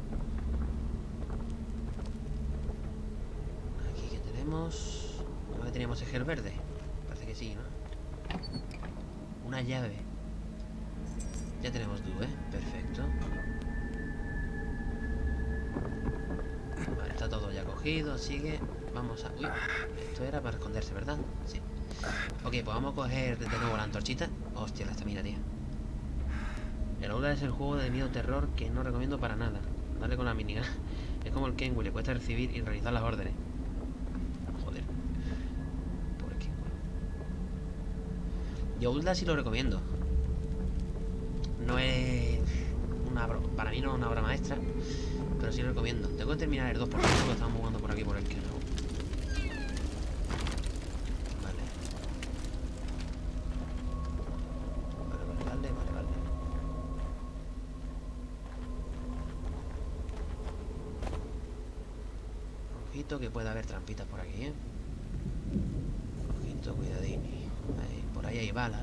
Aquí que tenemos. ¿Cómo que teníamos ejer verde? Parece que sí, ¿no? Una llave. Ya tenemos du, ¿eh? Perfecto. Vale, está todo ya cogido, sigue. Vamos a... Uy, esto era para esconderse, ¿verdad? Sí. Ok, pues vamos a coger de nuevo la antorchita. Hostia, la estamina, tío. El Aula es el juego de miedo terror que no recomiendo para nada. Dale con la minigun. Es como el Kenway, le cuesta recibir y realizar las órdenes. Joder. Pobre Kenway. Yo Ulda sí lo recomiendo. No es una bro... para mí no es una obra maestra, pero sí lo recomiendo. Tengo que terminar el dos por ciento, que estamos jugando por aquí por el que no. Vale. Vale, vale, vale, vale, vale. Ojito que puede haber trampitas por aquí, ¿eh? Ojito, cuidadín. Ahí, por ahí hay balas.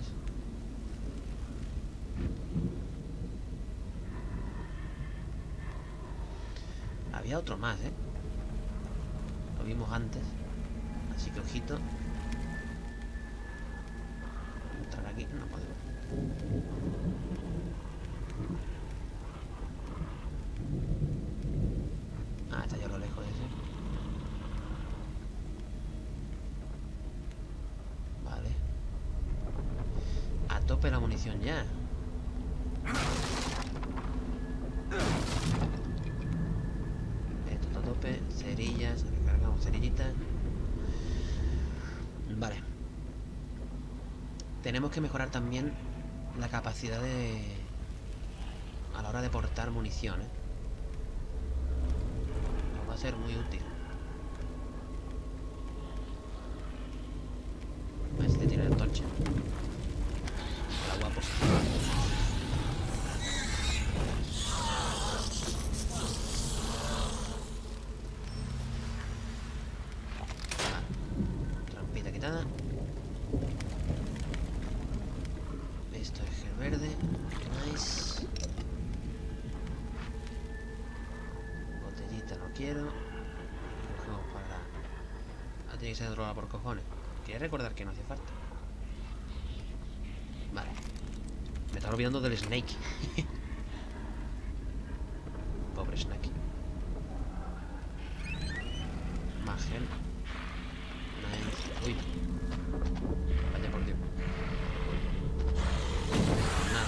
Había otro más, ¿eh? Lo vimos antes. Así que ojito. Entrar aquí, no podemos. Ah, está ya a lo lejos ese. Vale. A tope la munición ya. Cerillas, recargamos cerillitas. Vale. Tenemos que mejorar también la capacidad de... a la hora de portar munición, ¿eh? Nos va a ser muy útil. A ver si te tira el torche. Hola, guapo. Esto es gel verde. Nice. Botellita no quiero. Cogemos para... Ah, tiene que ser droga por cojones. Quería recordar que no hacía falta. Vale. Me estaba olvidando del Snake. Pobre Snake. Más gel. Nice. Uy. Vaya por Dios. Nada.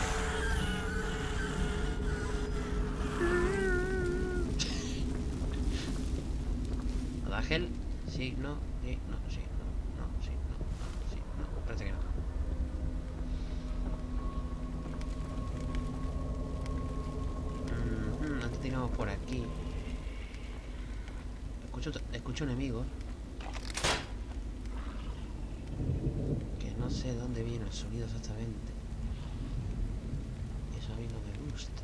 ¿Da gel? Sí, no, sí, no, sí, no, no, sí, no, no, sí, no, parece que no. Mm-hmm, antes tiramos por aquí. Escucho, escucho enemigos. Que no sé de dónde viene el sonido exactamente. Eso a mí no me gusta.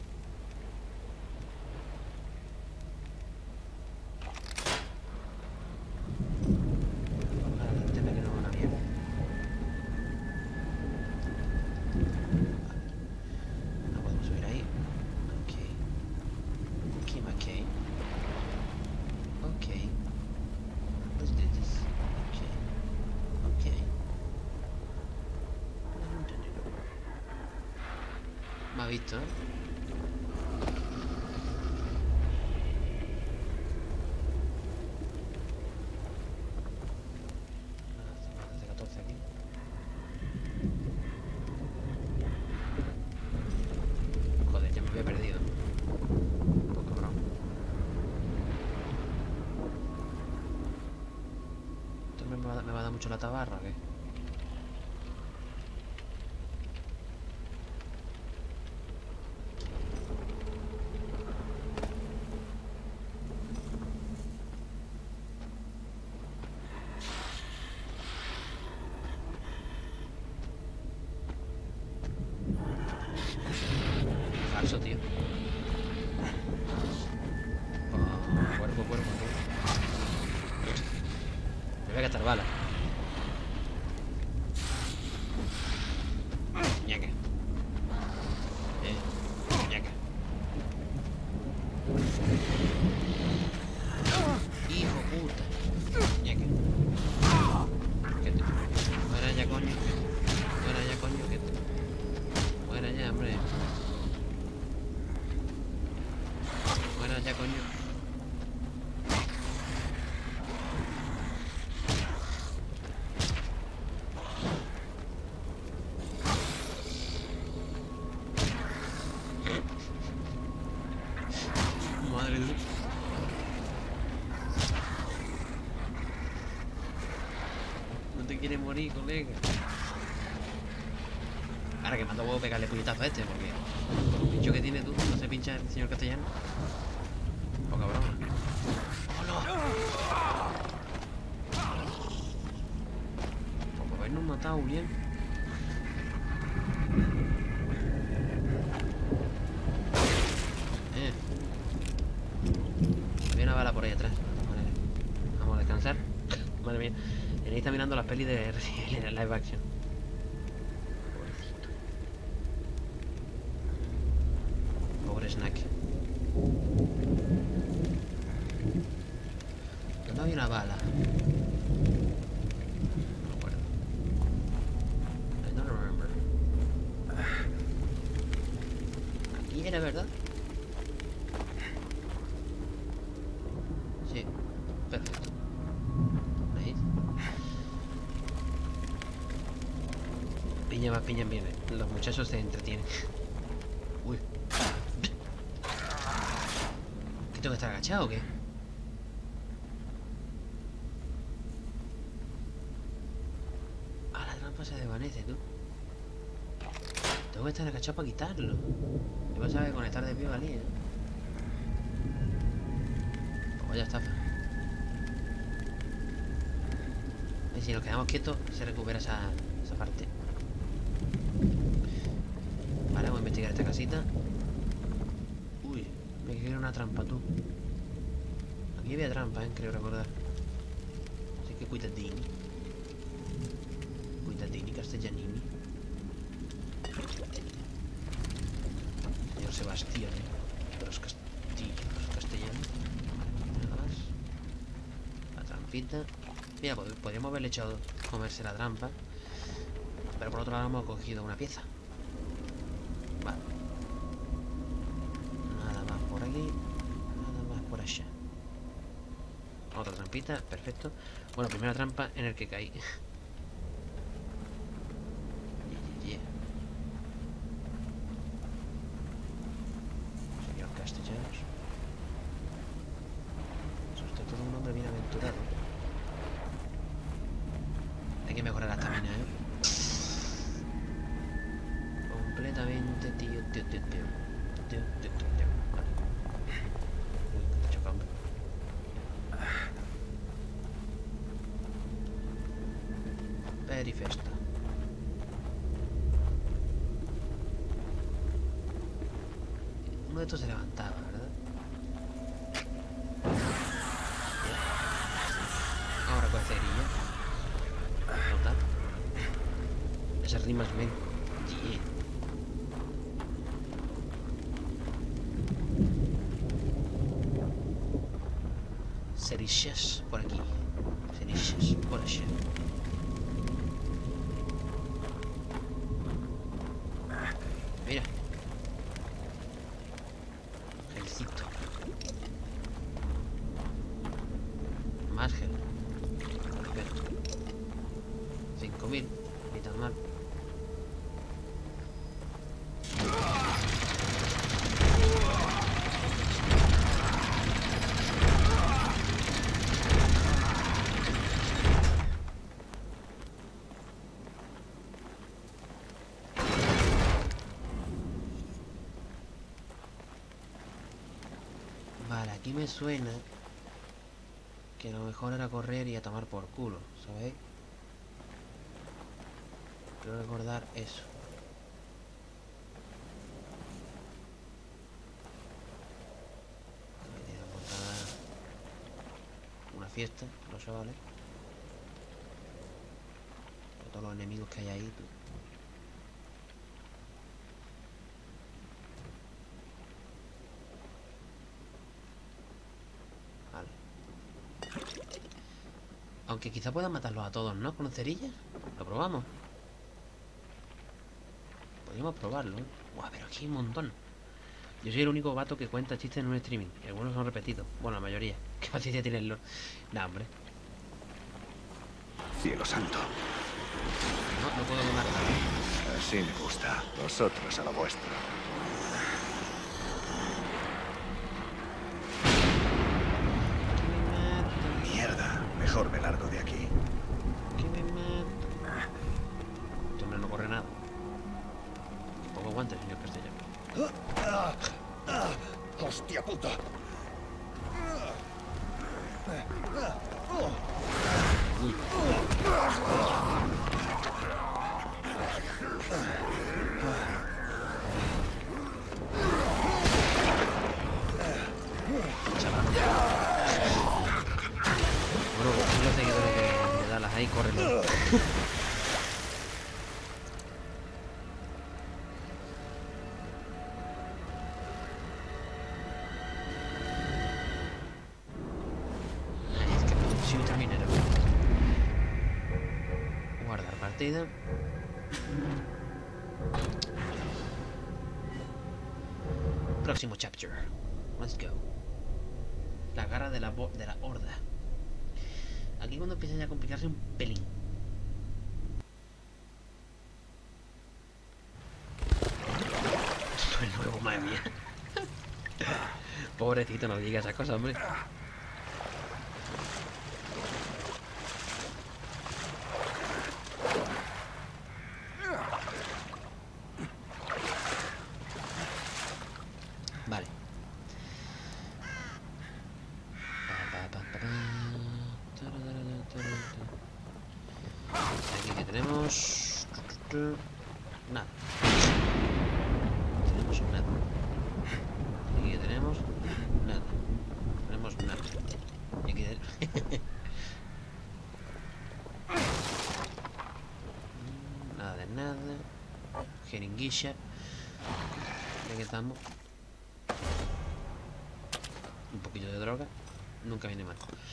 Para la antena que no es una mierda. Vale. No podemos subir ahí. Ok. Ok, ok. Ok. Let's do this. Ok. Ok. Me ha visto, ¿eh? Hace catorce aquí. Joder, ya me había perdido. Pues cabrón. ¿Esto me va, me va a dar mucho la tabarra o qué? Falso, tío. Oh, cuerpo, cuerpo, tío. Me voy a gastar balas. Ñaca. Eh, ñaca. Hijo puta. Ñaca. ¿Qué te... Muera ya, coño. Muera ya, coño. ¿Qué te... Muera ya, hombre. Muera ya, coño. madre, tú. No te quieres morir, colega. Ahora que mando huevo pegarle puñetazo a este, porque el pincho que tiene tú no se pincha el señor castellano. Poca broma. ¡Hola! Por habernos matado bien. Eh. Había una bala por ahí atrás. Vale. Vamos a descansar. Madre mía. Tenéis está mirando las pelis de Resident Evil live action. Pobrecito. Pobre Snack. ¿Dónde había una bala? No me acuerdo. I don't remember. Aquí era, ¿verdad? Sí. Perfecto. ¿Veis? Piña más piña viene. Los muchachos se entretienen. Uy. ¿Qué tengo que estar agachado o qué? Ah, la trampa se desvanece, tú. Tengo que estar agachado para quitarlo. Yo pensaba que conectar de pie valía. Pues vaya estafa. Y si nos quedamos quietos, se recupera esa, esa parte. Vale, vamos a investigar esta casita. Uy, me quiero una trampa, tú. Aquí había trampa, ¿eh? Creo recordar. Así que cuidadini. Cuidadini, castellanini. Señor Sebastián, ¿eh? De los castillos castellanos. Nada más. La trampita. Mira, pod podríamos haberle echado comerse la trampa. Pero por otro lado hemos cogido una pieza. Vale. Nada más por aquí. Nada más por allá. Otra trampita, perfecto. Bueno, primera trampa en el que caí. Yeah, yeah, yeah. Señor Castellanos. Es usted todo un hombre bien aventurado. Hay que mejorar la estamina, ¿eh? Completamente, tío, tío, tío, tío. Tío, tío, tío, tío. Vale. Uy, que está chocando. Perifesta. Uno de estos se levantaba, ¿verdad? Ahora cocería. Nota. Esas rimas me... Yeah. Cerillas por aquí. Cerillas por allá. Mira. Gelcito. Más gel. Perfecto. cinco mil. Ni tan mal. Vale, aquí me suena que lo mejor era correr y a tomar por culo, ¿sabéis? Quiero recordar eso. Me tiene montada una fiesta, los chavales. Con todos los enemigos que hay ahí, tú. Vale. Aunque quizá puedan matarlos a todos, ¿no? Con cerillas. Lo probamos. Podríamos probarlo, ¿eh? Buah, pero aquí hay un montón. Yo soy el único vato que cuenta chistes en un streaming. Y algunos son repetidos. Bueno, la mayoría. ¿Qué paciencia tiene el lord? Nah, hombre. Cielo santo. No, no puedo quemar nada. Así me gusta. Vosotros a lo vuestro. ¡Hostia puta! Bueno, pues los seguidores de, de Dallas ahí, córrelo. Guardar partida. Próximo chapter. Let's go. La garra de la, de la horda. Aquí cuando empieza ya a complicarse un pelín. El nuevo, madre mía. Pobrecito, no digas esas cosas, hombre. Vale. Aquí que tenemos nada. Tenemos nada. Aquí que tenemos nada. Tenemos nada. Y aquí tenemos nada de nada. Jeringuilla. Aquí estamos. Un poquito de droga. Nunca viene mal.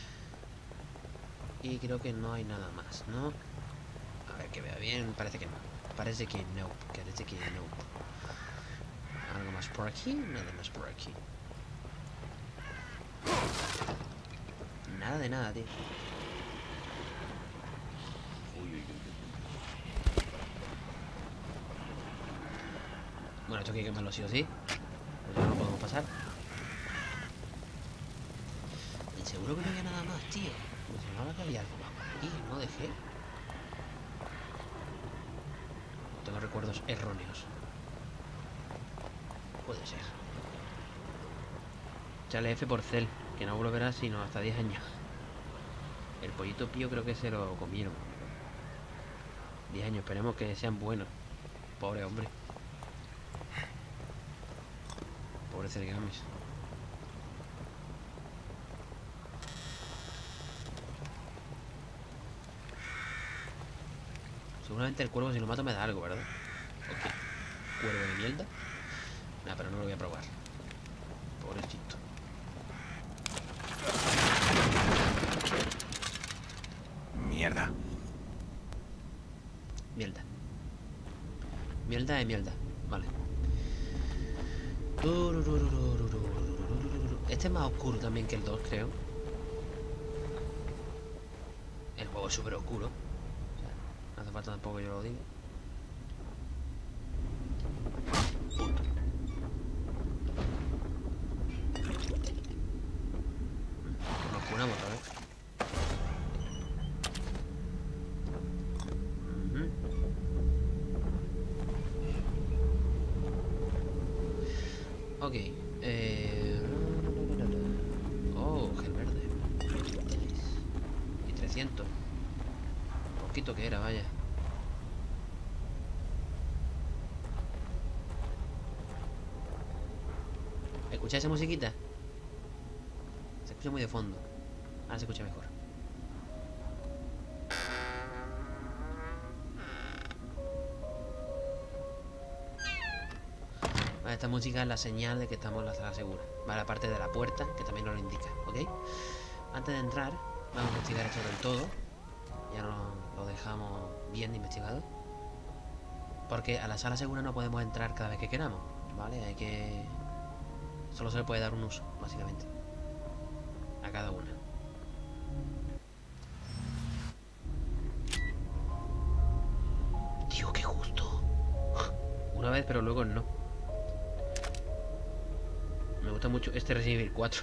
Y creo que no hay nada más, ¿no? A ver que vea bien. Parece que no. Parece que no. Parece que no. ¿Algo más por aquí? Nada más por aquí. Nada de nada, tío. Uy, uy, uy. Bueno, esto hay que quemarlo sí o sí. Pues ya no podemos pasar. Y seguro que no había nada más, tío. Me sonaba que había algo más. Y no dejé. Tengo recuerdos erróneos. Puede ser. Chale F por Cell, que no volverá sino hasta diez años. El pollito pío creo que se lo comieron. diez años, esperemos que sean buenos. Pobre hombre. Pobre Cergames. Seguramente el cuervo si lo mato me da algo, ¿verdad? Ok. Cuervo de mierda. Nah, pero no lo voy a probar. Pobrecito. Mierda. Mierda. Mierda de mierda. Vale. Este es más oscuro también que el dos, creo. El juego es súper oscuro. O sea, no hace falta tampoco que yo lo diga. Punto. Nos curamos otra vez. Ok, eh... oh, gel verde. Y trescientos. Poquito que era, vaya. ¿Escucháis esa musiquita? Se escucha muy de fondo. Ahora se escucha mejor. Vale, esta música es la señal de que estamos en la sala segura. Vale, aparte de la puerta, que también nos lo indica, ¿ok? Antes de entrar, vamos a investigar esto del todo. Ya no lo dejamos bien investigado. Porque a la sala segura no podemos entrar cada vez que queramos, ¿vale? Hay que... Solo se le puede dar un uso, básicamente. A cada una. Tío, qué justo. Una vez, pero luego no. Me gusta mucho este Resident Evil cuatro.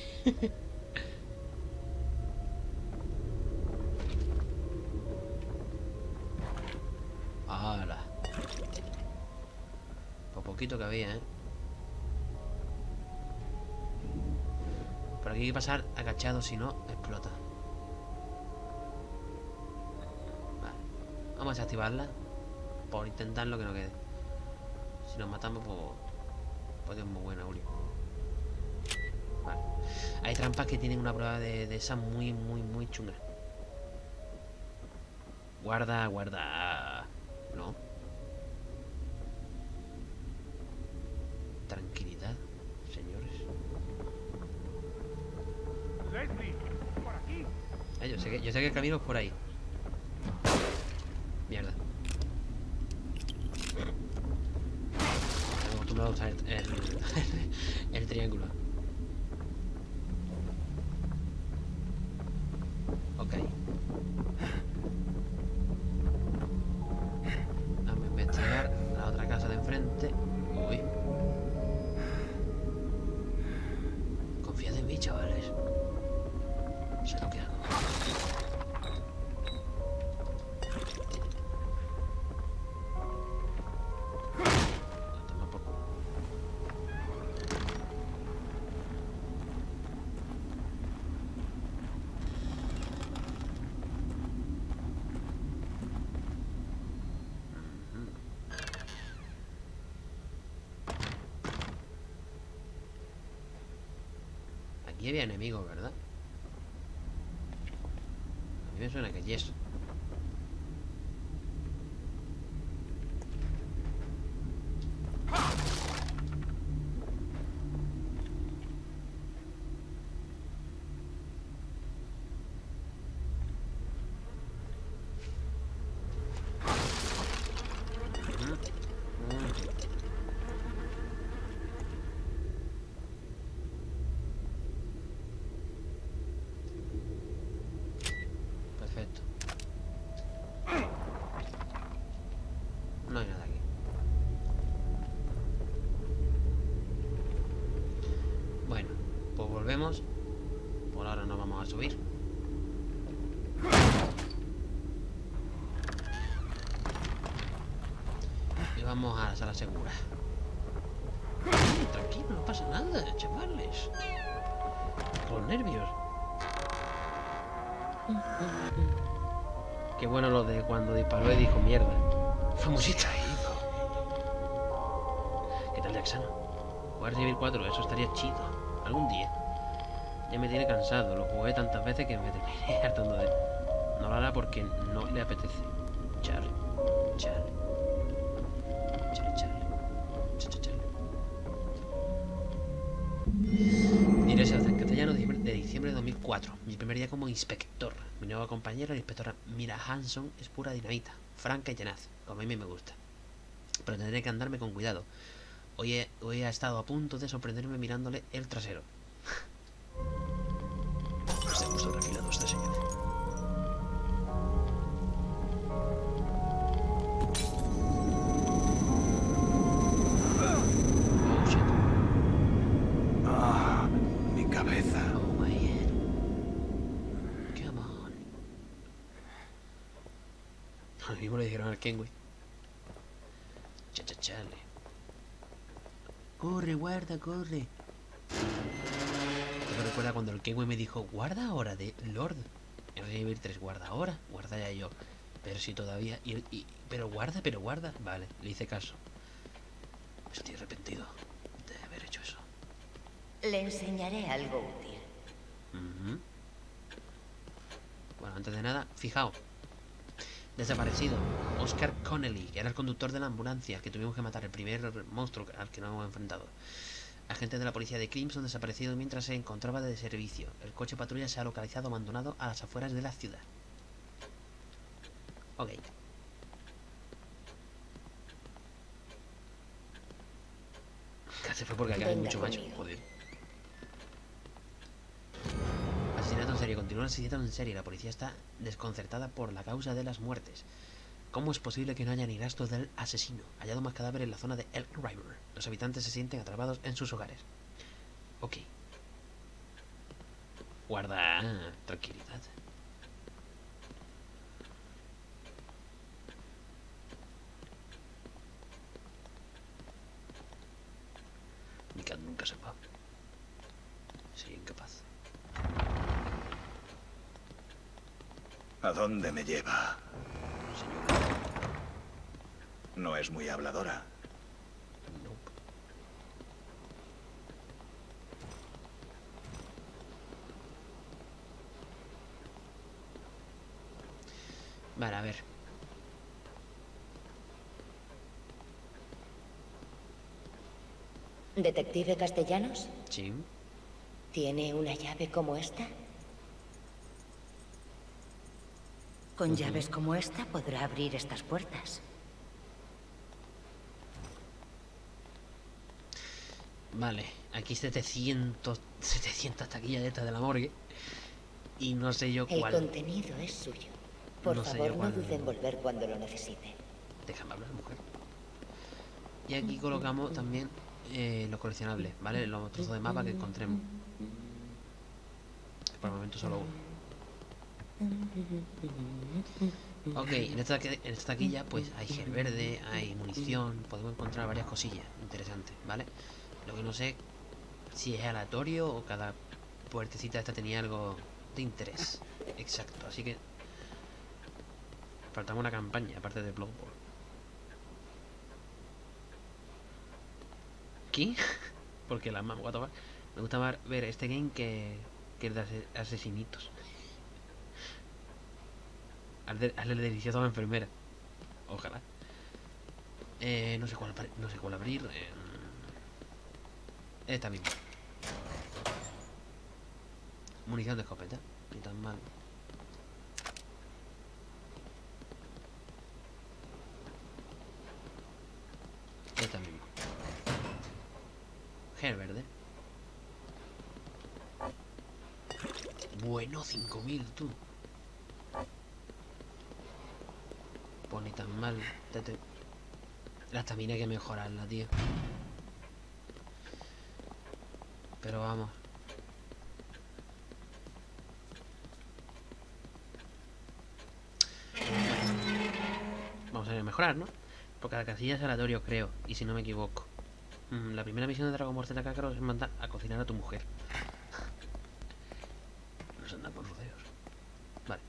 ¡Hala! Por poquito que había, ¿eh? aquí hay que pasar agachado, si no, explota. Vale. Vamos a desactivarla. Por intentarlo que no quede. Si nos matamos, pues... Pues es muy buena, Julio. Vale. Hay trampas que tienen una prueba de, de esas muy, muy, muy chunga. Guarda, guarda. No. Tranquilidad, señores. Leslie, por aquí. Eh, yo, sé que, yo sé que el camino es por ahí. Mierda. Estoy acostumbrado a usar el, el, el triángulo. Ok. Vamos a investigar la otra casa de enfrente. Uy. Confiad en mí, chavales. Sé lo que hago. Toma por culo. Aquí había enemigos, ¿verdad? A mí me suena que yes. Perfecto. No hay nada aquí. Bueno, pues volvemos. Por ahora no vamos a subir. Y vamos a la sala segura. Tranquilo, no pasa nada, chavales. Con los nervios. Qué bueno lo de cuando disparó y dijo mierda. Fue muy distraído. ¿Qué tal, Jackson? Jugar Civil cuatro, eso estaría chido. Algún día. Ya me tiene cansado. Lo jugué tantas veces que me terminé hartando de él. No lo hará porque no le apetece. Charlie. Charlie. Charlie, Charlie. Charlie, Charlie. Dirección en castellano de diciembre de dos mil cuatro. Mi primer día como inspector. Mi nueva compañera, la inspectora Mira Hanson, es pura dinamita, franca y tenaz, como a mí me gusta. Pero tendré que andarme con cuidado. Hoy, he, hoy ha estado a punto de sorprenderme mirándole el trasero. Nos hemos refilado esta señora. Oh, shit. Ah, mi cabeza. Oh, my head. Come on. Lo mismo le dijeron al Kenway. Chachachale. Corre, guarda, corre. ¿Te recuerda cuando el Kenway me dijo guarda ahora de Lord? En Resident Evil tres, guarda ahora, guarda ya yo. Pero si todavía. Y, y, pero guarda, pero guarda. Vale, le hice caso. Estoy arrepentido de haber hecho eso. Le enseñaré algo útil. Uh-huh. Bueno, antes de nada, fijaos. Desaparecido. Oscar Connelly, que era el conductor de la ambulancia que tuvimos que matar, el primer monstruo al que nos hemos enfrentado. Agente de la policía de Crimson desaparecido mientras se encontraba de servicio. El coche patrulla se ha localizado abandonado a las afueras de la ciudad. Ok. Casi fue porque acá hay mucho macho. Joder. Asesinato en serie. Continúa el asesinato en serie. La policía está desconcertada por la causa de las muertes. ¿Cómo es posible que no haya ni rastro del asesino? Hallado más cadáveres en la zona de Elk River. Los habitantes se sienten atrapados en sus hogares. Ok. Guarda. Tranquilidad. Mi cat nunca se va. Soy incapaz. ¿A dónde me lleva? No es muy habladora. Vale, a ver. ¿Detective Castellanos? Sí. ¿Tiene una llave como esta? Con llaves como esta podrá abrir estas puertas. Vale, aquí setecientos, setecientas taquillas de estas de la morgue. Y no sé yo El cuál. contenido es suyo. Por No sé favor, yo no cuál- dude en volver cuando lo necesite. Déjame hablar, mujer. Y aquí colocamos también eh, los coleccionables, ¿vale? Los trozos de mapa que encontremos. Que por el momento solo uno. Ok, en esta, en esta taquilla pues hay gel verde, hay munición, podemos encontrar varias cosillas interesantes, ¿vale? Lo que no sé si es aleatorio o cada puertecita esta tenía algo de interés. Exacto, así que faltaba una campaña aparte de Bloodborne. ¿Qué? Porque la mam, what the fuck? Me gusta más ver este game que, que el de ase- asesinitos. Hazle, hazle el delicioso a la enfermera. Ojalá. Eh, no sé cuál apare- no sé cuál abrir. eh, esta misma. Munición de escopeta. Ni tan mal. Esta misma. Gel verde. Bueno, cinco mil, tú. Pues ni tan mal. Tete. La estamina hay que mejorarla, tío. Pero vamos. Vamos a mejorar, ¿no? Porque la casilla es aleatorio, creo. Y si no me equivoco. Mm, la primera misión de Dragon Ball Z Kakarot es mandar a cocinar a tu mujer. No se andan con rodeos. Vale.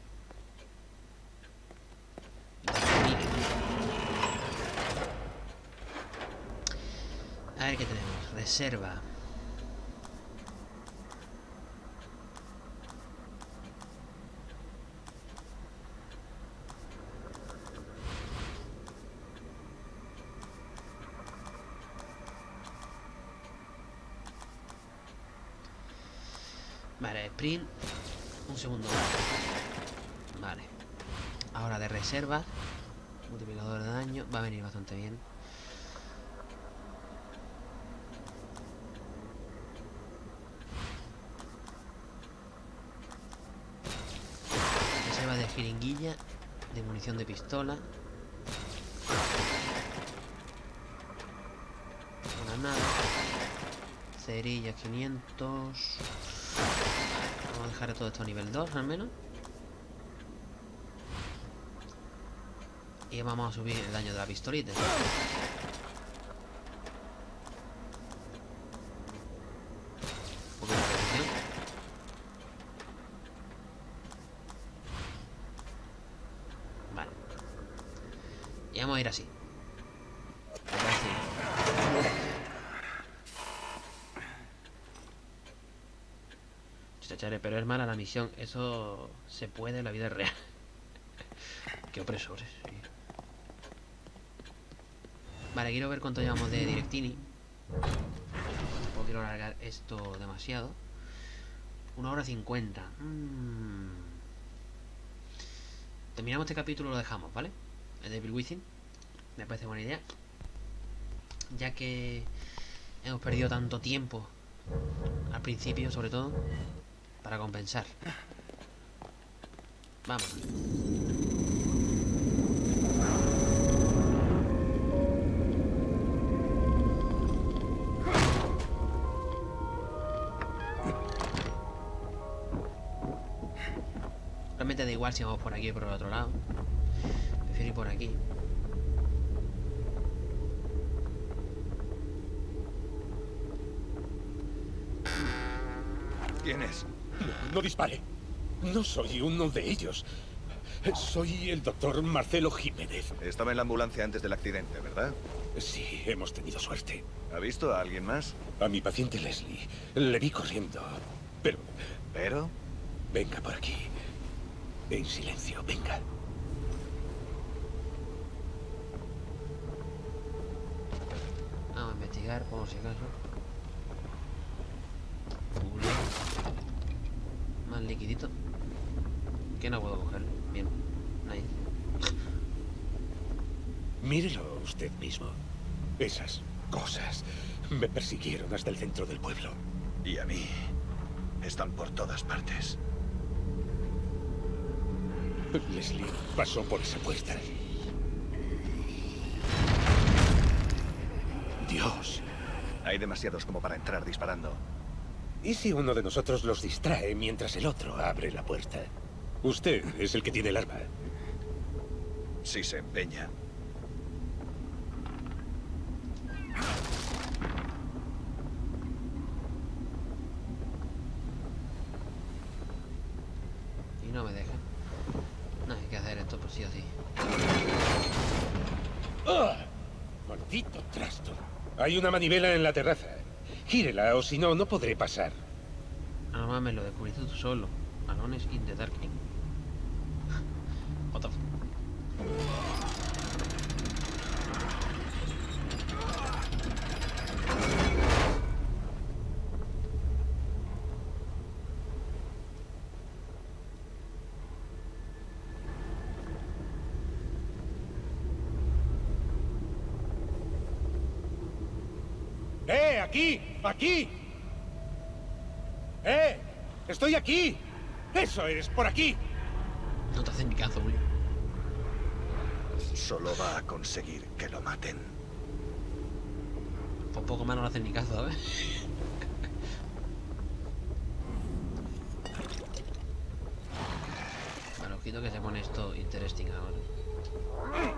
A ver qué tenemos. Reserva. Vale, sprint. Un segundo. Vale. Ahora de reserva. Multiplicador de daño. Va a venir bastante bien. Reserva de jeringuilla. De munición de pistola. Granada. Cerillas quinientos. Vamos a dejar todo esto a nivel dos al menos. Y vamos a subir el daño de la pistolita. Un poco de precisión. Vale. Y vamos a ir así. Me parece bien. Chachare, pero es mala la misión. Eso se puede en la vida real. Qué opresores, sí. Vale, quiero ver cuánto llevamos de Directini. Tampoco quiero alargar esto demasiado. Una hora cincuenta. Mm. Terminamos este capítulo, lo dejamos, ¿vale? El Devil Within. Me parece buena idea. Ya que hemos perdido tanto tiempo al principio, sobre todo, para compensar. Vamos. Realmente da igual si vamos por aquí o por el otro lado. Prefiero ir por aquí. ¿Quién es? No, no dispare. No soy uno de ellos. Soy el doctor Marcelo Jiménez. Estaba en la ambulancia antes del accidente, ¿verdad? Sí, hemos tenido suerte. ¿Ha visto a alguien más? A mi paciente Leslie. Le vi corriendo. Pero... ¿Pero? Venga por aquí. En silencio, venga. Vamos a investigar, por si acaso. Uy. Más liquidito. Que no puedo cogerlo. Bien. Nice. Mírelo usted mismo. Esas cosas me persiguieron hasta el centro del pueblo. Y a mí. Están por todas partes. Leslie pasó por esa puerta. Dios. Hay demasiados como para entrar disparando. ¿Y si uno de nosotros los distrae mientras el otro abre la puerta? Usted es el que tiene el arma. Si se empeña. Y no me deja. No, hay que hacer esto por sí o sí. ¡Oh! ¡Maldito trasto! Hay una manivela en la terraza. Gírela, o si no, no podré pasar. Ah, no mames, lo descubriste tú solo. Alones in the Darkling. What the fuck. ¡Eh, aquí! ¡Aquí! ¡Eh! ¡Estoy aquí! ¡Eso es, por aquí! No te hacen ni caso, Willy. Solo va a conseguir que lo maten. Por poco más no le hacen ni caso, ¿sabes? Bueno, ojito que se pone esto interesting ahora.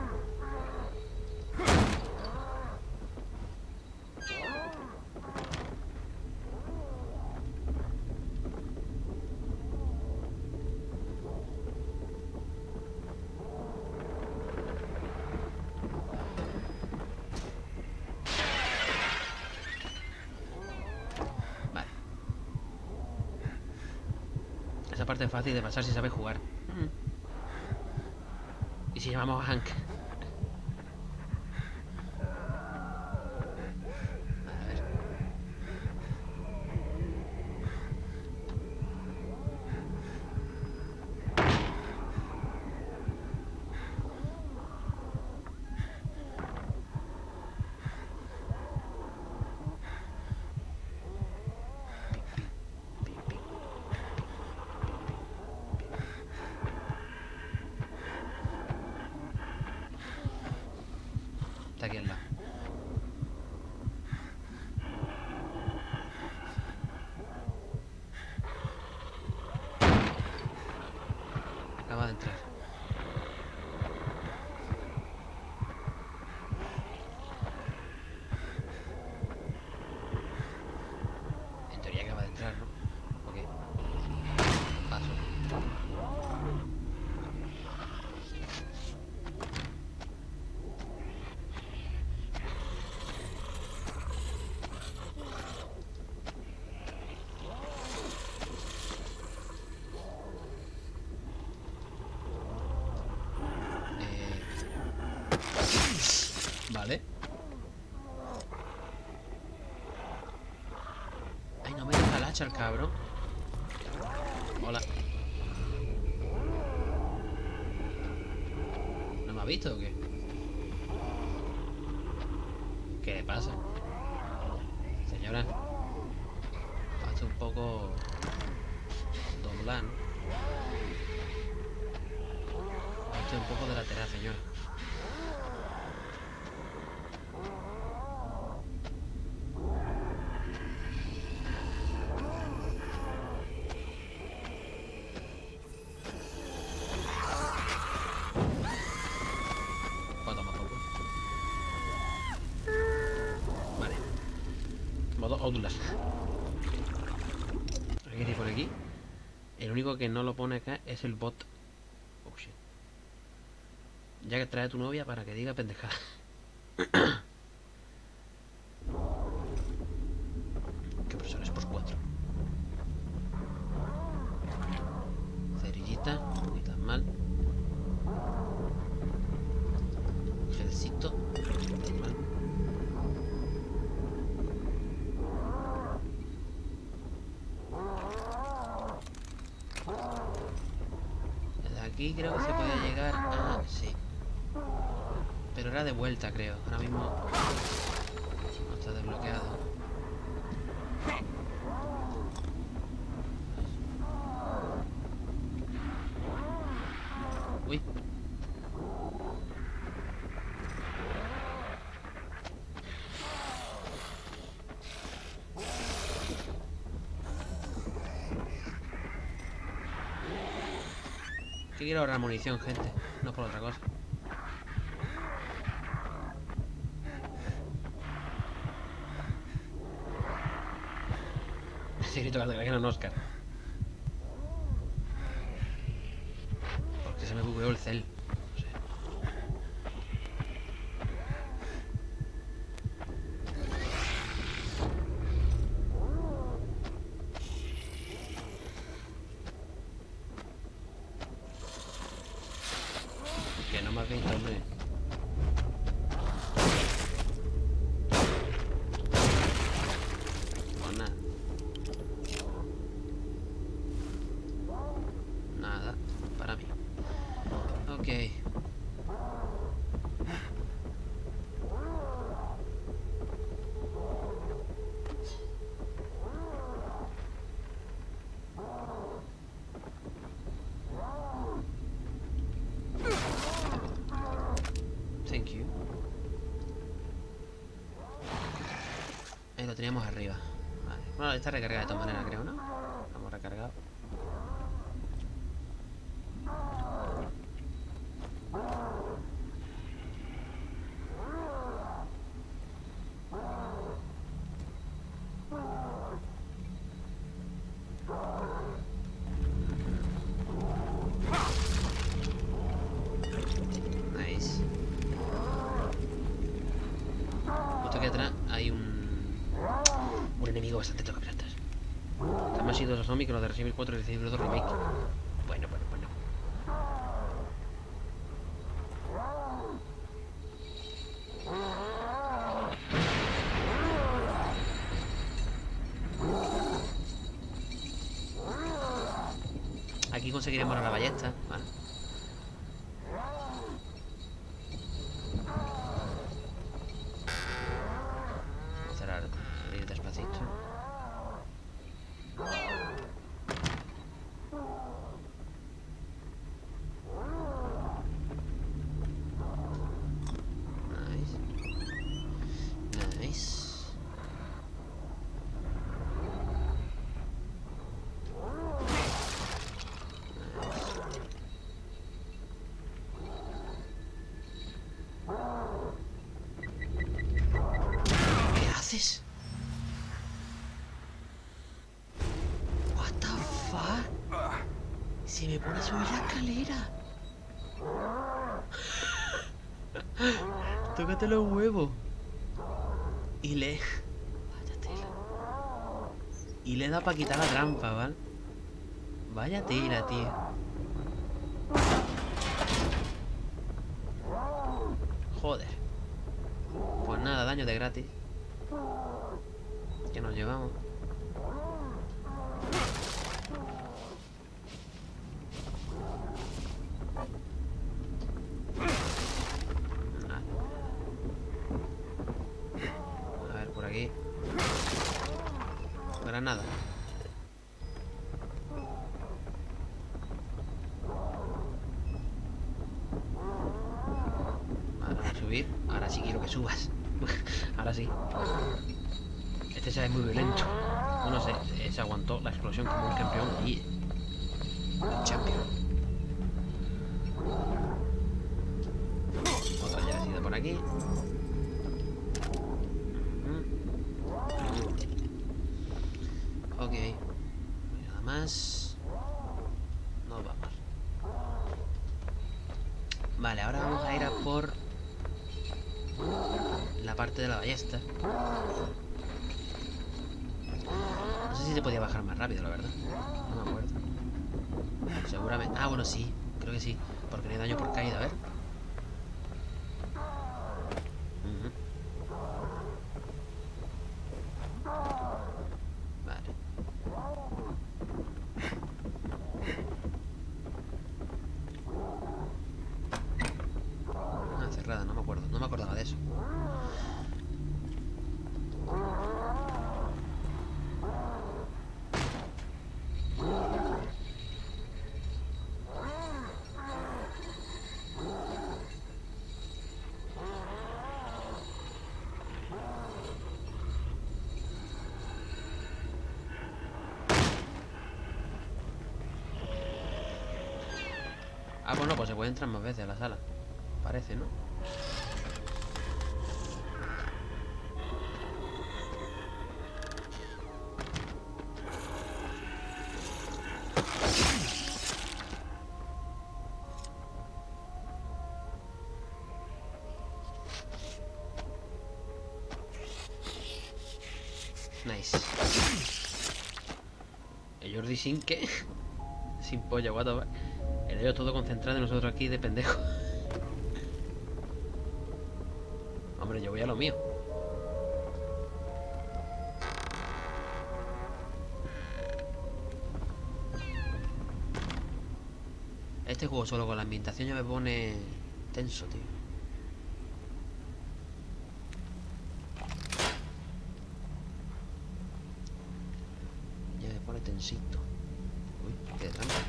Esa parte es fácil de pasar si sabes jugar. Mm. Y si llamamos a Hank. A ver. Está aquí al lado. Acaba de entrar. En teoría acaba de entrar, ¿no? Ok. Paso. Vale. Ay, no me deja el hacha el cabrón. Hola. ¿No me ha visto o qué? ¿Qué le pasa? Señora. Hace un poco... doblán. Hace un poco de lateral, señora. Outlast. ¿Qué dice por aquí? El único que no lo pone acá es el bot. Oh shit. Ya que trae a tu novia para que diga pendejada. ¿Qué profesores por cuatro? Cerillita, ni tan mal. Gelcito, ni tan mal. Desde aquí creo que se puede llegar a... sí. Pero era de vuelta, creo. Ahora mismo no está desbloqueado. Uy. Que quiero ahorrar munición, gente. No por otra cosa. Grito que le un Oscar. Porque se me bugueó el cel. No sé. Que no me has visto, hombre. Pues nada. Nada, para mí. Ok. Thank you. Ahí lo teníamos arriba. Vale. Bueno, está recargada de todas maneras, creo, ¿no? Vamos recargado. Nice. Justo aquí atrás hay un un enemigo bastante tocapiratas. Están más idos los zombies que los de Resident Evil cuatro y Resident Evil dos Remake. Bueno, bueno, bueno. Aquí conseguiremos la ballesta, ¿vale? Vamos a cerrar, ir despacito. Nice. Nice. ¿Qué haces? What the fuck? Se me pone a subir la escalera. Tócate los huevos. Y le... Vaya tela. Y le da para quitar la trampa, ¿vale? Vaya tela, tío. Joder. Pues nada, daño de gratis. Que nos llevamos. Nada. A ver, por aquí. Granada. Ahora a subir. Ahora sí quiero que subas. Ahora sí. Este se ve muy violento. No, no sé, se aguantó la explosión como un campeón y... un champion. Otra llavecita por aquí. Ok. Nada más. Nos vamos. Vale, ahora vamos a ir a por la parte de la ballesta. No sé si se podía bajar más rápido, la verdad. No me acuerdo. Seguramente... Ah, bueno, sí. Creo que sí. Porque no hay daño por caída, a ver. Uh-huh. Vale. Ah, cerrada, no me acuerdo. No me acordaba de eso. Ah, bueno, pues se puede entrar más veces a la sala. Parece, ¿no? Nice. El Jordi sin qué? Sin polla, what the fuck. El ello todo concentrado y nosotros aquí de pendejo. Hombre, yo voy a lo mío. Este juego solo con la ambientación ya me pone tenso, tío. Ya me pone tensito. Uy, qué de trampa.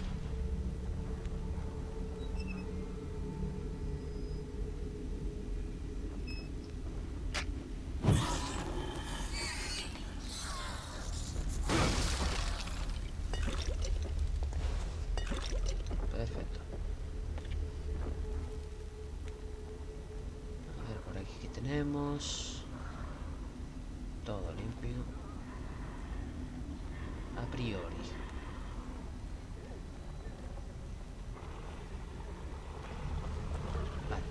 Perfecto. A ver, por aquí que tenemos todo limpio a priori. Vale.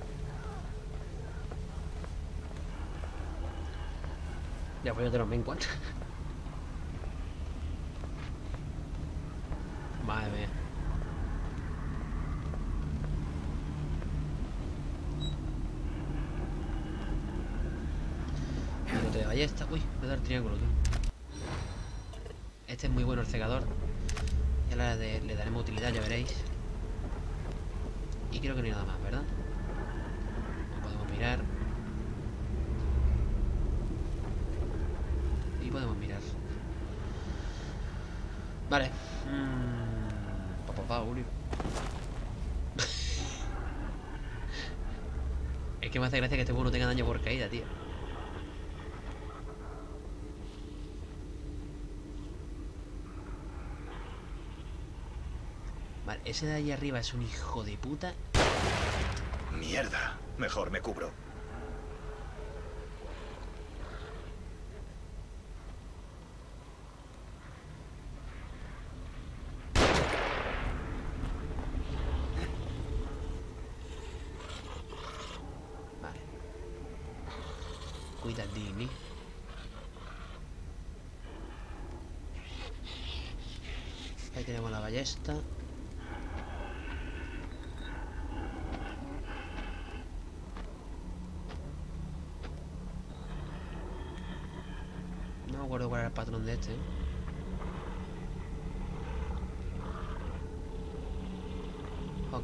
Ya pues yo te lo me encuentro. Madre mía. Pilote de ballesta. Uy, voy a dar triángulo, tío. Este es muy bueno, el cegador. Ya le, de, le daremos utilidad, ya veréis. Y creo que no hay nada más, ¿verdad? No podemos mirar. Y podemos mirar. Vale. Mmm. Papá, papá, Julio. Es que me hace gracia que este juego no tenga daño por caída, tío. Vale, ese de ahí arriba es un hijo de puta. Mierda. Mejor me cubro. Vale. Cuidadini. Ahí tenemos la ballesta. No me acuerdo cuál era el patrón de este, ¿eh? Ok.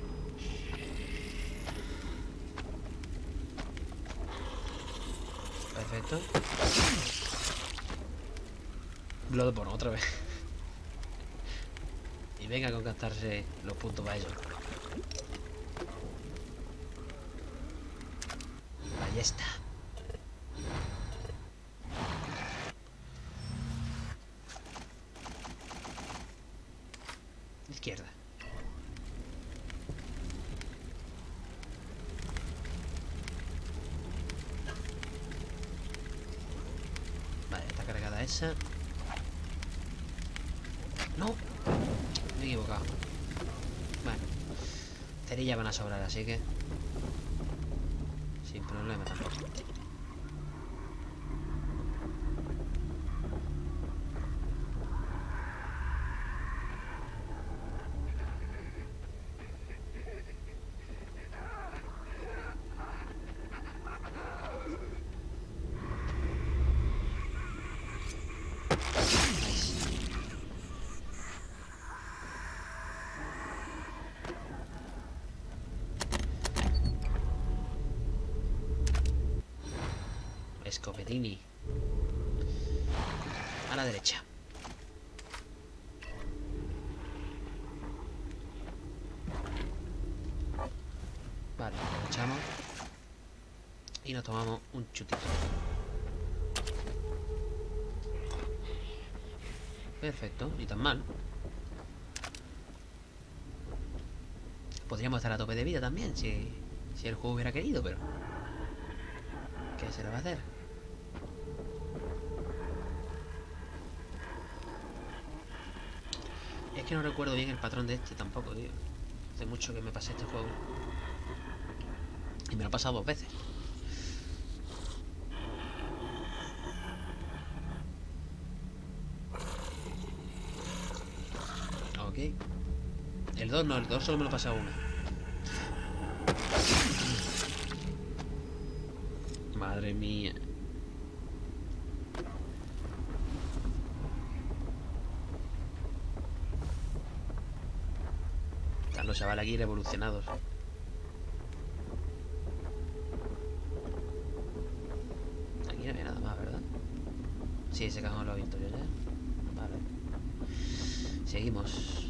Perfecto. Bloodborne otra vez. Y venga con gastarse los puntos para eso. Ballesta. Izquierda. Vale, está cargada esa. No, me he equivocado. Bueno, Cerillas van a sobrar, así que sin problema tampoco. Escopetini. A la derecha. Vale, aprovechamos. Y nos tomamos un chutito. Perfecto, ni tan mal. Podríamos estar a tope de vida también, si, si el juego hubiera querido, pero ¿qué se le va a hacer? Es que no recuerdo bien el patrón de este tampoco, tío. Hace mucho que me pasé este juego. Y me lo he pasado dos veces. Ok. El dos no, el dos solo me lo he pasado una. Madre mía. Están los chavales aquí revolucionados. Aquí no había nada más, ¿verdad? Sí, ese cajón lo he visto yo ya. Vale. Seguimos.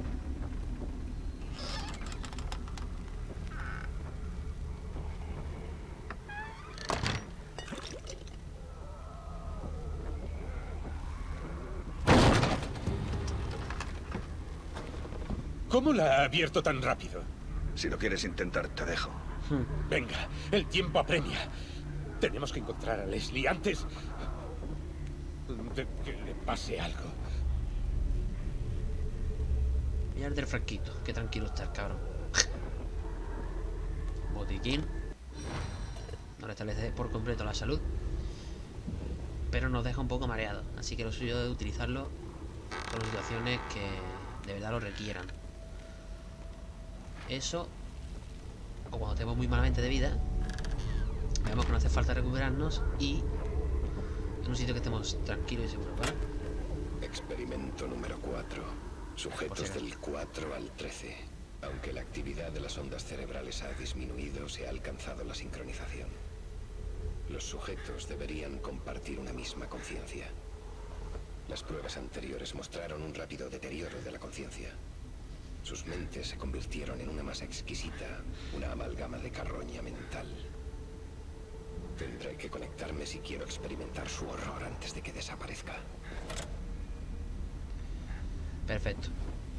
¿Cómo la ha abierto tan rápido? Si lo quieres intentar, te dejo. Venga, el tiempo apremia. Tenemos que encontrar a Leslie antes de que le pase algo. Mirar del franquito. Qué tranquilo está el cabrón. Botiquín. No restablece por completo la salud, pero nos deja un poco mareados. Así que lo suyo es utilizarlo con situaciones que de verdad lo requieran. Eso, o cuando tenemos muy malamente de vida, veamos que no hace falta recuperarnos y en un sitio que estemos tranquilos y seguros, ¿vale? Experimento número cuatro. Sujetos del cuatro al trece. Aunque la actividad de las ondas cerebrales ha disminuido, se ha alcanzado la sincronización. Los sujetos deberían compartir una misma conciencia. Las pruebas anteriores mostraron un rápido deterioro de la conciencia. Sus mentes se convirtieron en una masa exquisita, una amalgama de carroña mental. Tendré que conectarme si quiero experimentar su horror antes de que desaparezca. Perfecto.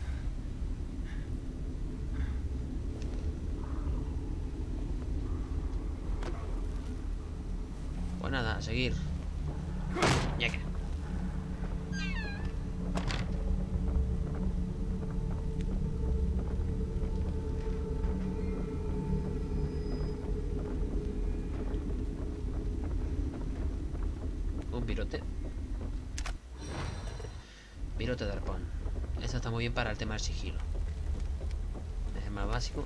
Pues nada, a seguir. Ya que. Un virote. Virote de arpón. Eso está muy bien para el tema del sigilo. Es el más básico.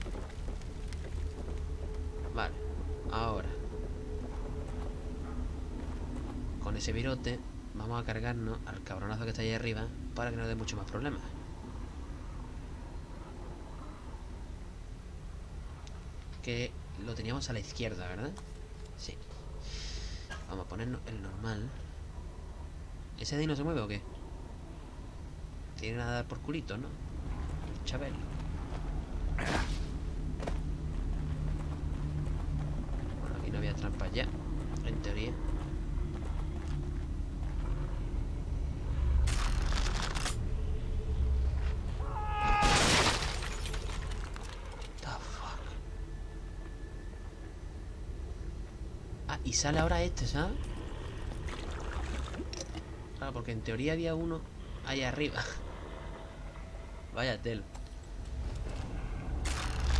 Vale, ahora con ese virote vamos a cargarnos al cabronazo que está ahí arriba para que no dé mucho más problemas. Que lo teníamos a la izquierda, ¿verdad? Sí. Vamos a ponernos el normal. ¿Ese de ahí no se mueve o qué? Tiene nada a dar por culito, ¿no? El Chabelo. Bueno, aquí no había trampas ya, en teoría. Ah, y sale ahora este, ¿sabes? Claro, porque en teoría había uno ahí arriba. Vaya tel.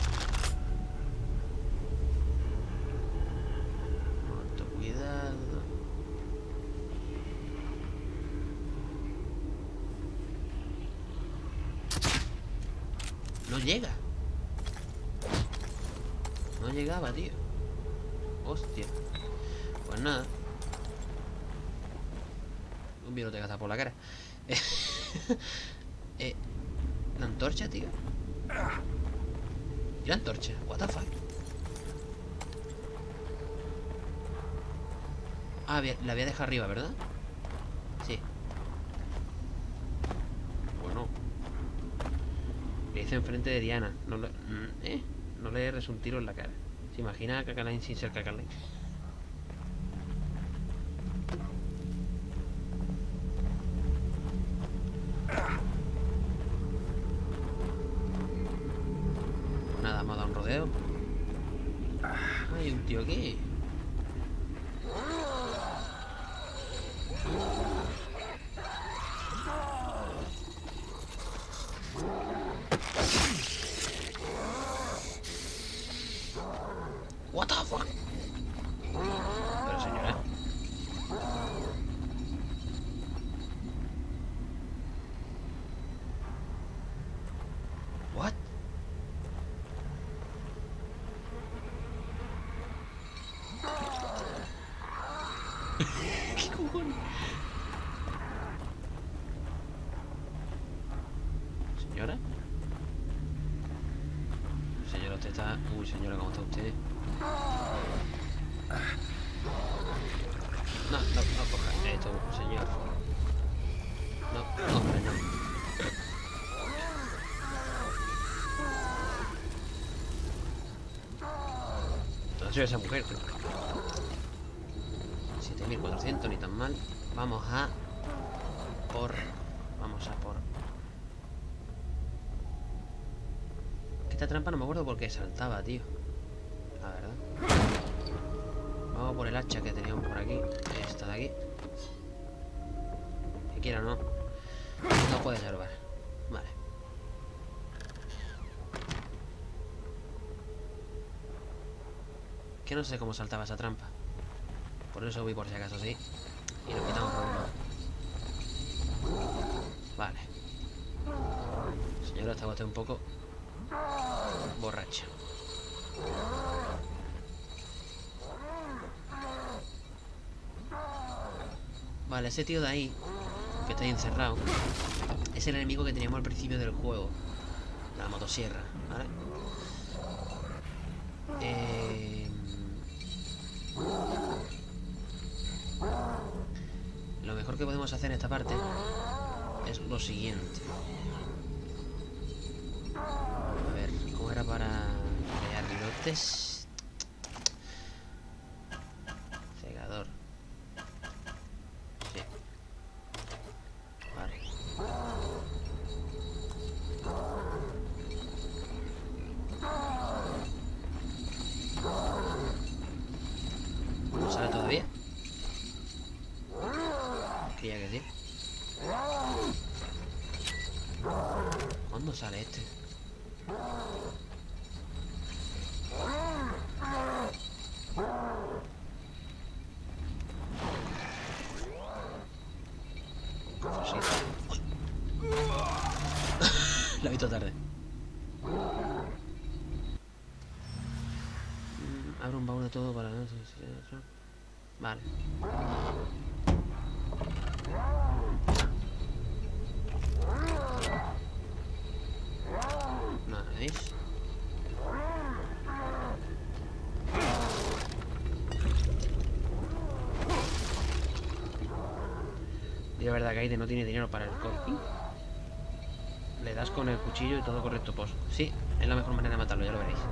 llega. No llegaba, tío. Hostia. Pues nada. Un viento te gasta por la cara. eh, la antorcha, tío. ¿Y la antorcha? What the fuck. Ah, bien, la voy a dejar arriba, ¿verdad? Sí. Bueno. Le hice enfrente de Diana. No le, ¿eh? No le erres un tiro en la cara. ¿Se imagina a Cacalain sin ser Cacalain? Pues nada, hemos dado un rodeo. Hay un tío aquí. What the fuck? Pero señora. What? ¿Qué cojones? Señora. Señora, usted está... Uy, señora, ¿cómo está usted? No, no, no coja esto, señor. No, no, hombre, no. Entonces soy esa mujer, tío. siete mil cuatrocientos, ni tan mal. Vamos a... Por... Vamos a por... Que esta trampa no me acuerdo por qué saltaba, tío. La verdad. Vamos por el hacha que teníamos por aquí. Esta de aquí. Que quiera o no. No puede salvar. Vale. Que no sé cómo saltaba esa trampa. Por eso voy por si acaso así. Y nos quitamos problema. Vale. Señora, estaba usted un poco borracha. Vale, ese tío de ahí, que está ahí encerrado, es el enemigo que teníamos al principio del juego. La motosierra, ¿vale? Eh... Lo mejor que podemos hacer en esta parte es lo siguiente. A ver, ¿cómo era para crear virotes? Cegador. Sí. Vale. ¿No sale todavía? Creía que sí. ¿Cuándo sale este? La he visto tarde. Mm, abre un baúl de todo para... Vale. Nice. Y la verdad que Aiden no tiene dinero para el corping. Le das con el cuchillo y todo correcto, pues. Sí, es la mejor manera de matarlo, ya lo veréis.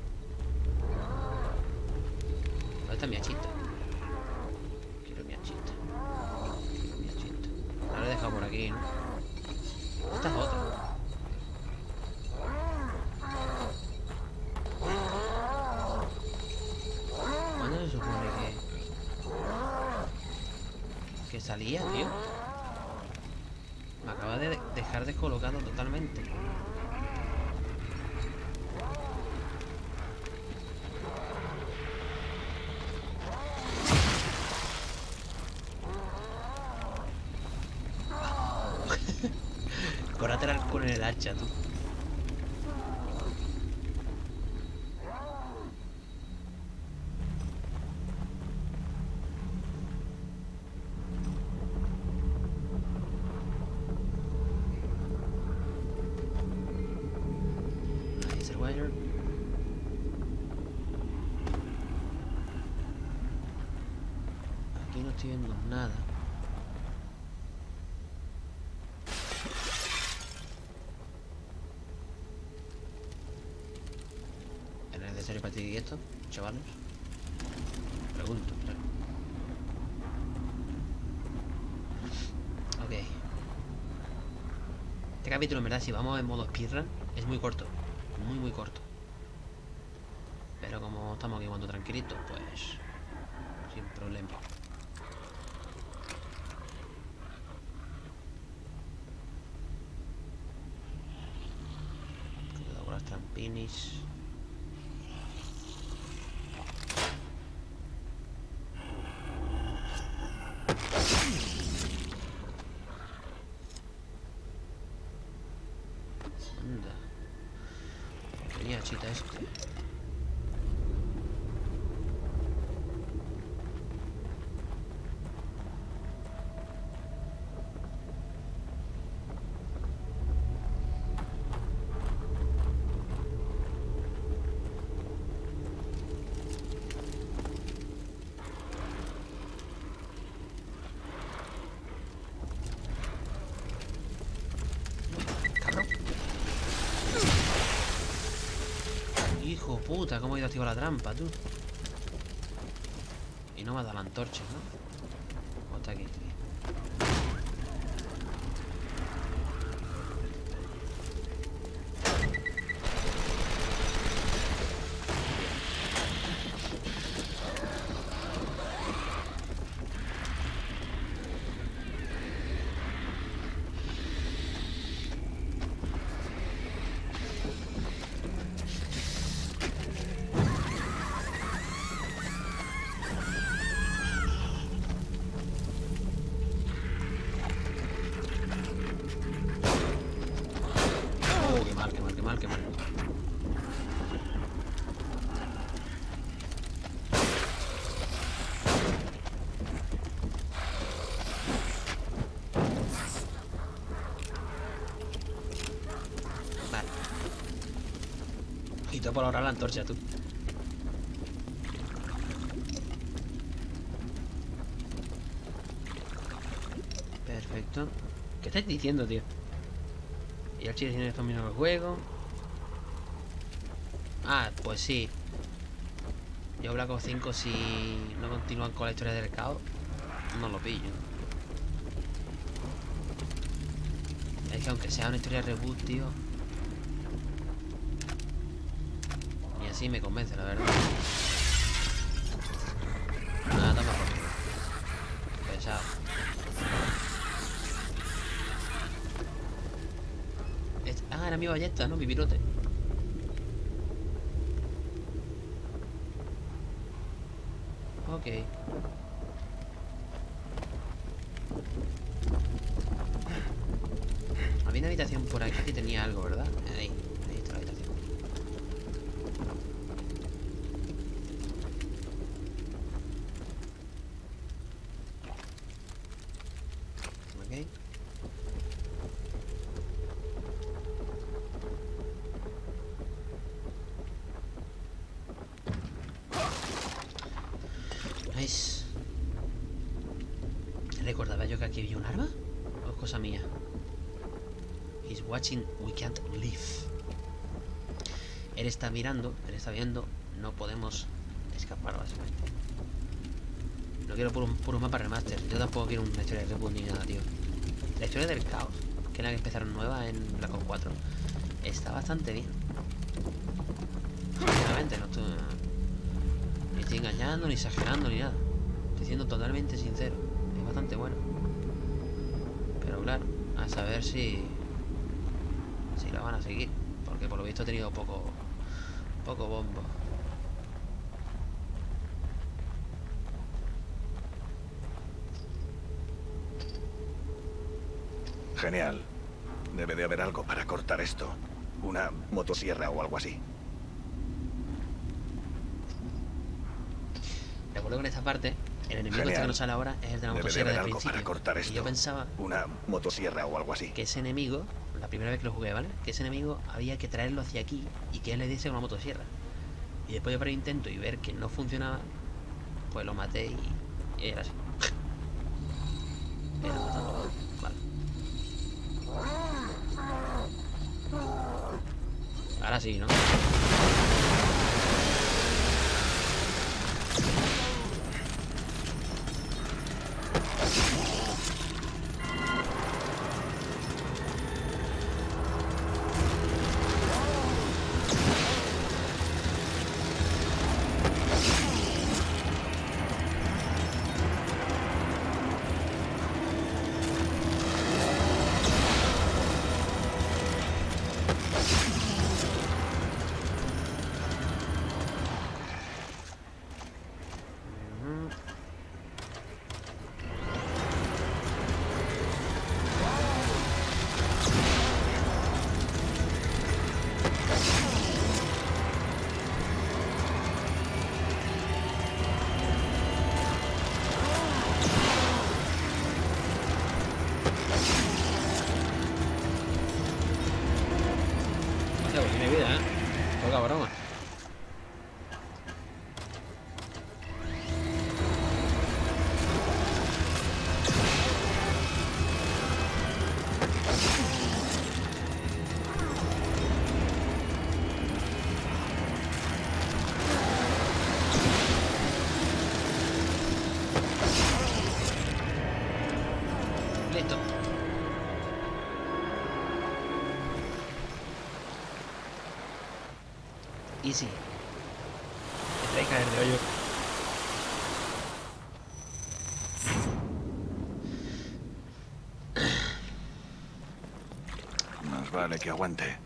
¿Dónde está mi hachita? Quiero mi hachita. Quiero mi hachita. La he dejado por aquí, ¿no? Esta es otra. ¿Cuándo se supone que... que salía, tío? Me acaba de dejar descolocado totalmente. Colateral con el hacha, tú. estoy viendo nada. ¿Es necesario para ti esto, chavales? Pregunto, claro. Ok. Este capítulo, en verdad, si vamos en modo speedrun, es muy corto. Muy, muy corto. Pero como estamos aquí jugando tranquilitos, pues... sin problema. Cuidado con las trampinis. Anda. Quería chita este. Hijo puta, cómo he ido a activar la trampa, tú. Y no me ha dado la antorcha, ¿no? ¿O está aquí? Está aquí. Qué mal. Vale. Y todo por ahorrar la antorcha, tú. Perfecto. ¿Qué estás diciendo, tío? Y el chile tiene que terminar el juego. Ah, pues sí. Yo Black Ops cinco, si no continúan con la historia del caos, no lo pillo. Es que aunque sea una historia reboot, tío, y así me convence, la verdad. Nada, toma por pesado. Es... Ah, era mi ballesta, ¿no? Mi pilote. Ok. Había una habitación por aquí que tenía algo, ¿verdad? Ahí, ahí está la habitación. Ok. Nice. ¿Recordaba yo que aquí había un arma? ¿O es cosa mía? He's watching, we can't leave. Él está mirando, él está viendo, no podemos escapar, básicamente. No quiero puro, puro mapa remaster. Yo tampoco quiero una historia de reboot ni nada, tío. La historia del caos, que era la que empezaron nueva en Black Ops cuatro, está bastante bien. Sinceramente, no estoy... Ni estoy engañando, ni exagerando, ni nada. Estoy siendo totalmente sincero. Es bastante bueno. Pero claro, a saber si... si la van a seguir. Porque por lo visto he tenido poco... poco bombo. Genial. Debe de haber algo para cortar esto. Una motosierra o algo así. Recuerdo que en esta parte, el enemigo Genial. este que nos sale ahora es el de la motosierra del principio. Para cortar esto. Y yo pensaba... una motosierra o algo así. Que ese enemigo, la primera vez que lo jugué, ¿vale? Que ese enemigo había que traerlo hacia aquí y que él le diese una motosierra. Y después de por el intento y ver que no funcionaba, pues lo maté y, y era así. Era matado. Vale. Ahora sí, ¿no? Tiene vida, ¿eh? Poca broma. Listo. Easy. Te hay que caer de hoyo. Más vale que aguante.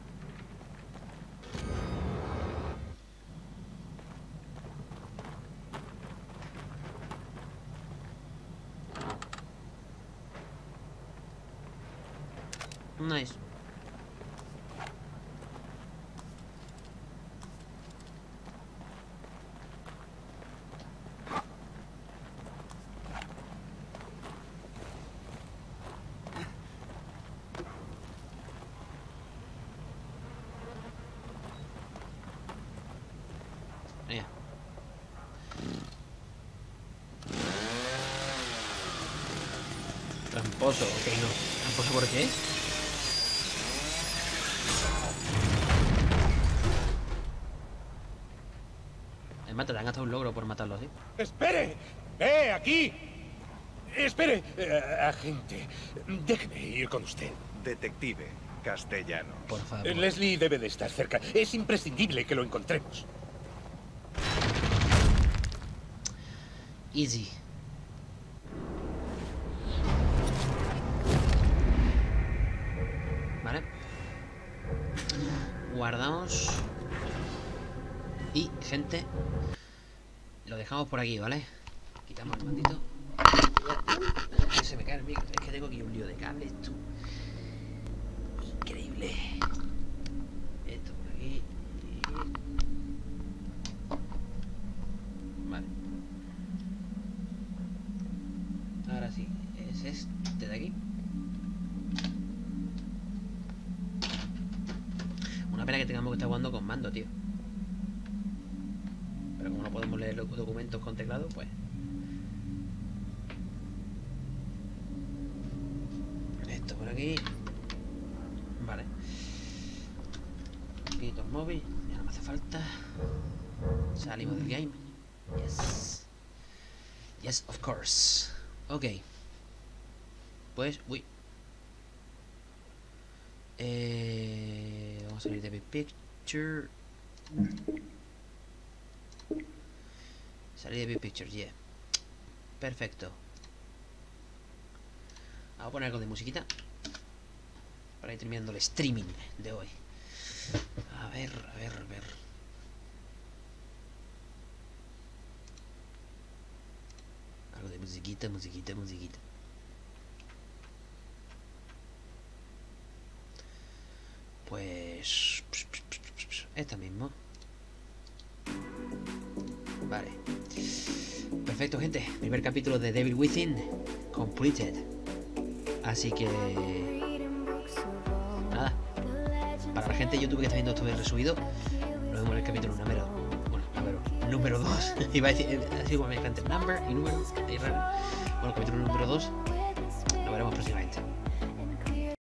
Nice. Yeah. Tramposo, ok, no. ¿Tramposo por qué? Además te dan hasta un logro por matarlo así. ¡Espere! ¡Eh, aquí! ¡Espere! Eh, agente, déjeme ir con usted. Detective castellano. Por favor. Eh, Leslie debe de estar cerca. Es imprescindible que lo encontremos. Easy. Vale. Guardamos. Y, gente, lo dejamos por aquí, ¿vale? Quitamos el maldito. Ya, se me cae el micro. Es que tengo aquí un lío de cables, tú. Increíble. Esto por aquí. Y... Vale. Ahora sí, es este de aquí. Una pena que tengamos que estar jugando con mando, tío. Pero como no podemos leer los documentos con teclado, pues... Esto por aquí. Vale. Quito el móvil, ya no me hace falta. Salimos del game. Yes. Yes, of course. Ok. Pues, uy. Eh, vamos a salir de Big Picture. Salir de Big Picture, yeah. Perfecto. Vamos a poner algo de musiquita para ir terminando el streaming de hoy. A ver, a ver, a ver. Algo de musiquita, musiquita, musiquita. Pues... esta mismo. Vale. Perfecto, gente. Primer capítulo de Devil Within completed. Así que... nada. Para la gente de YouTube que está viendo esto bien resubido, nos vemos en el capítulo número... bueno, número... número dos. Iba a decir... así como me encanta el number y número... es raro. Bueno, capítulo número dos. Lo veremos próximamente.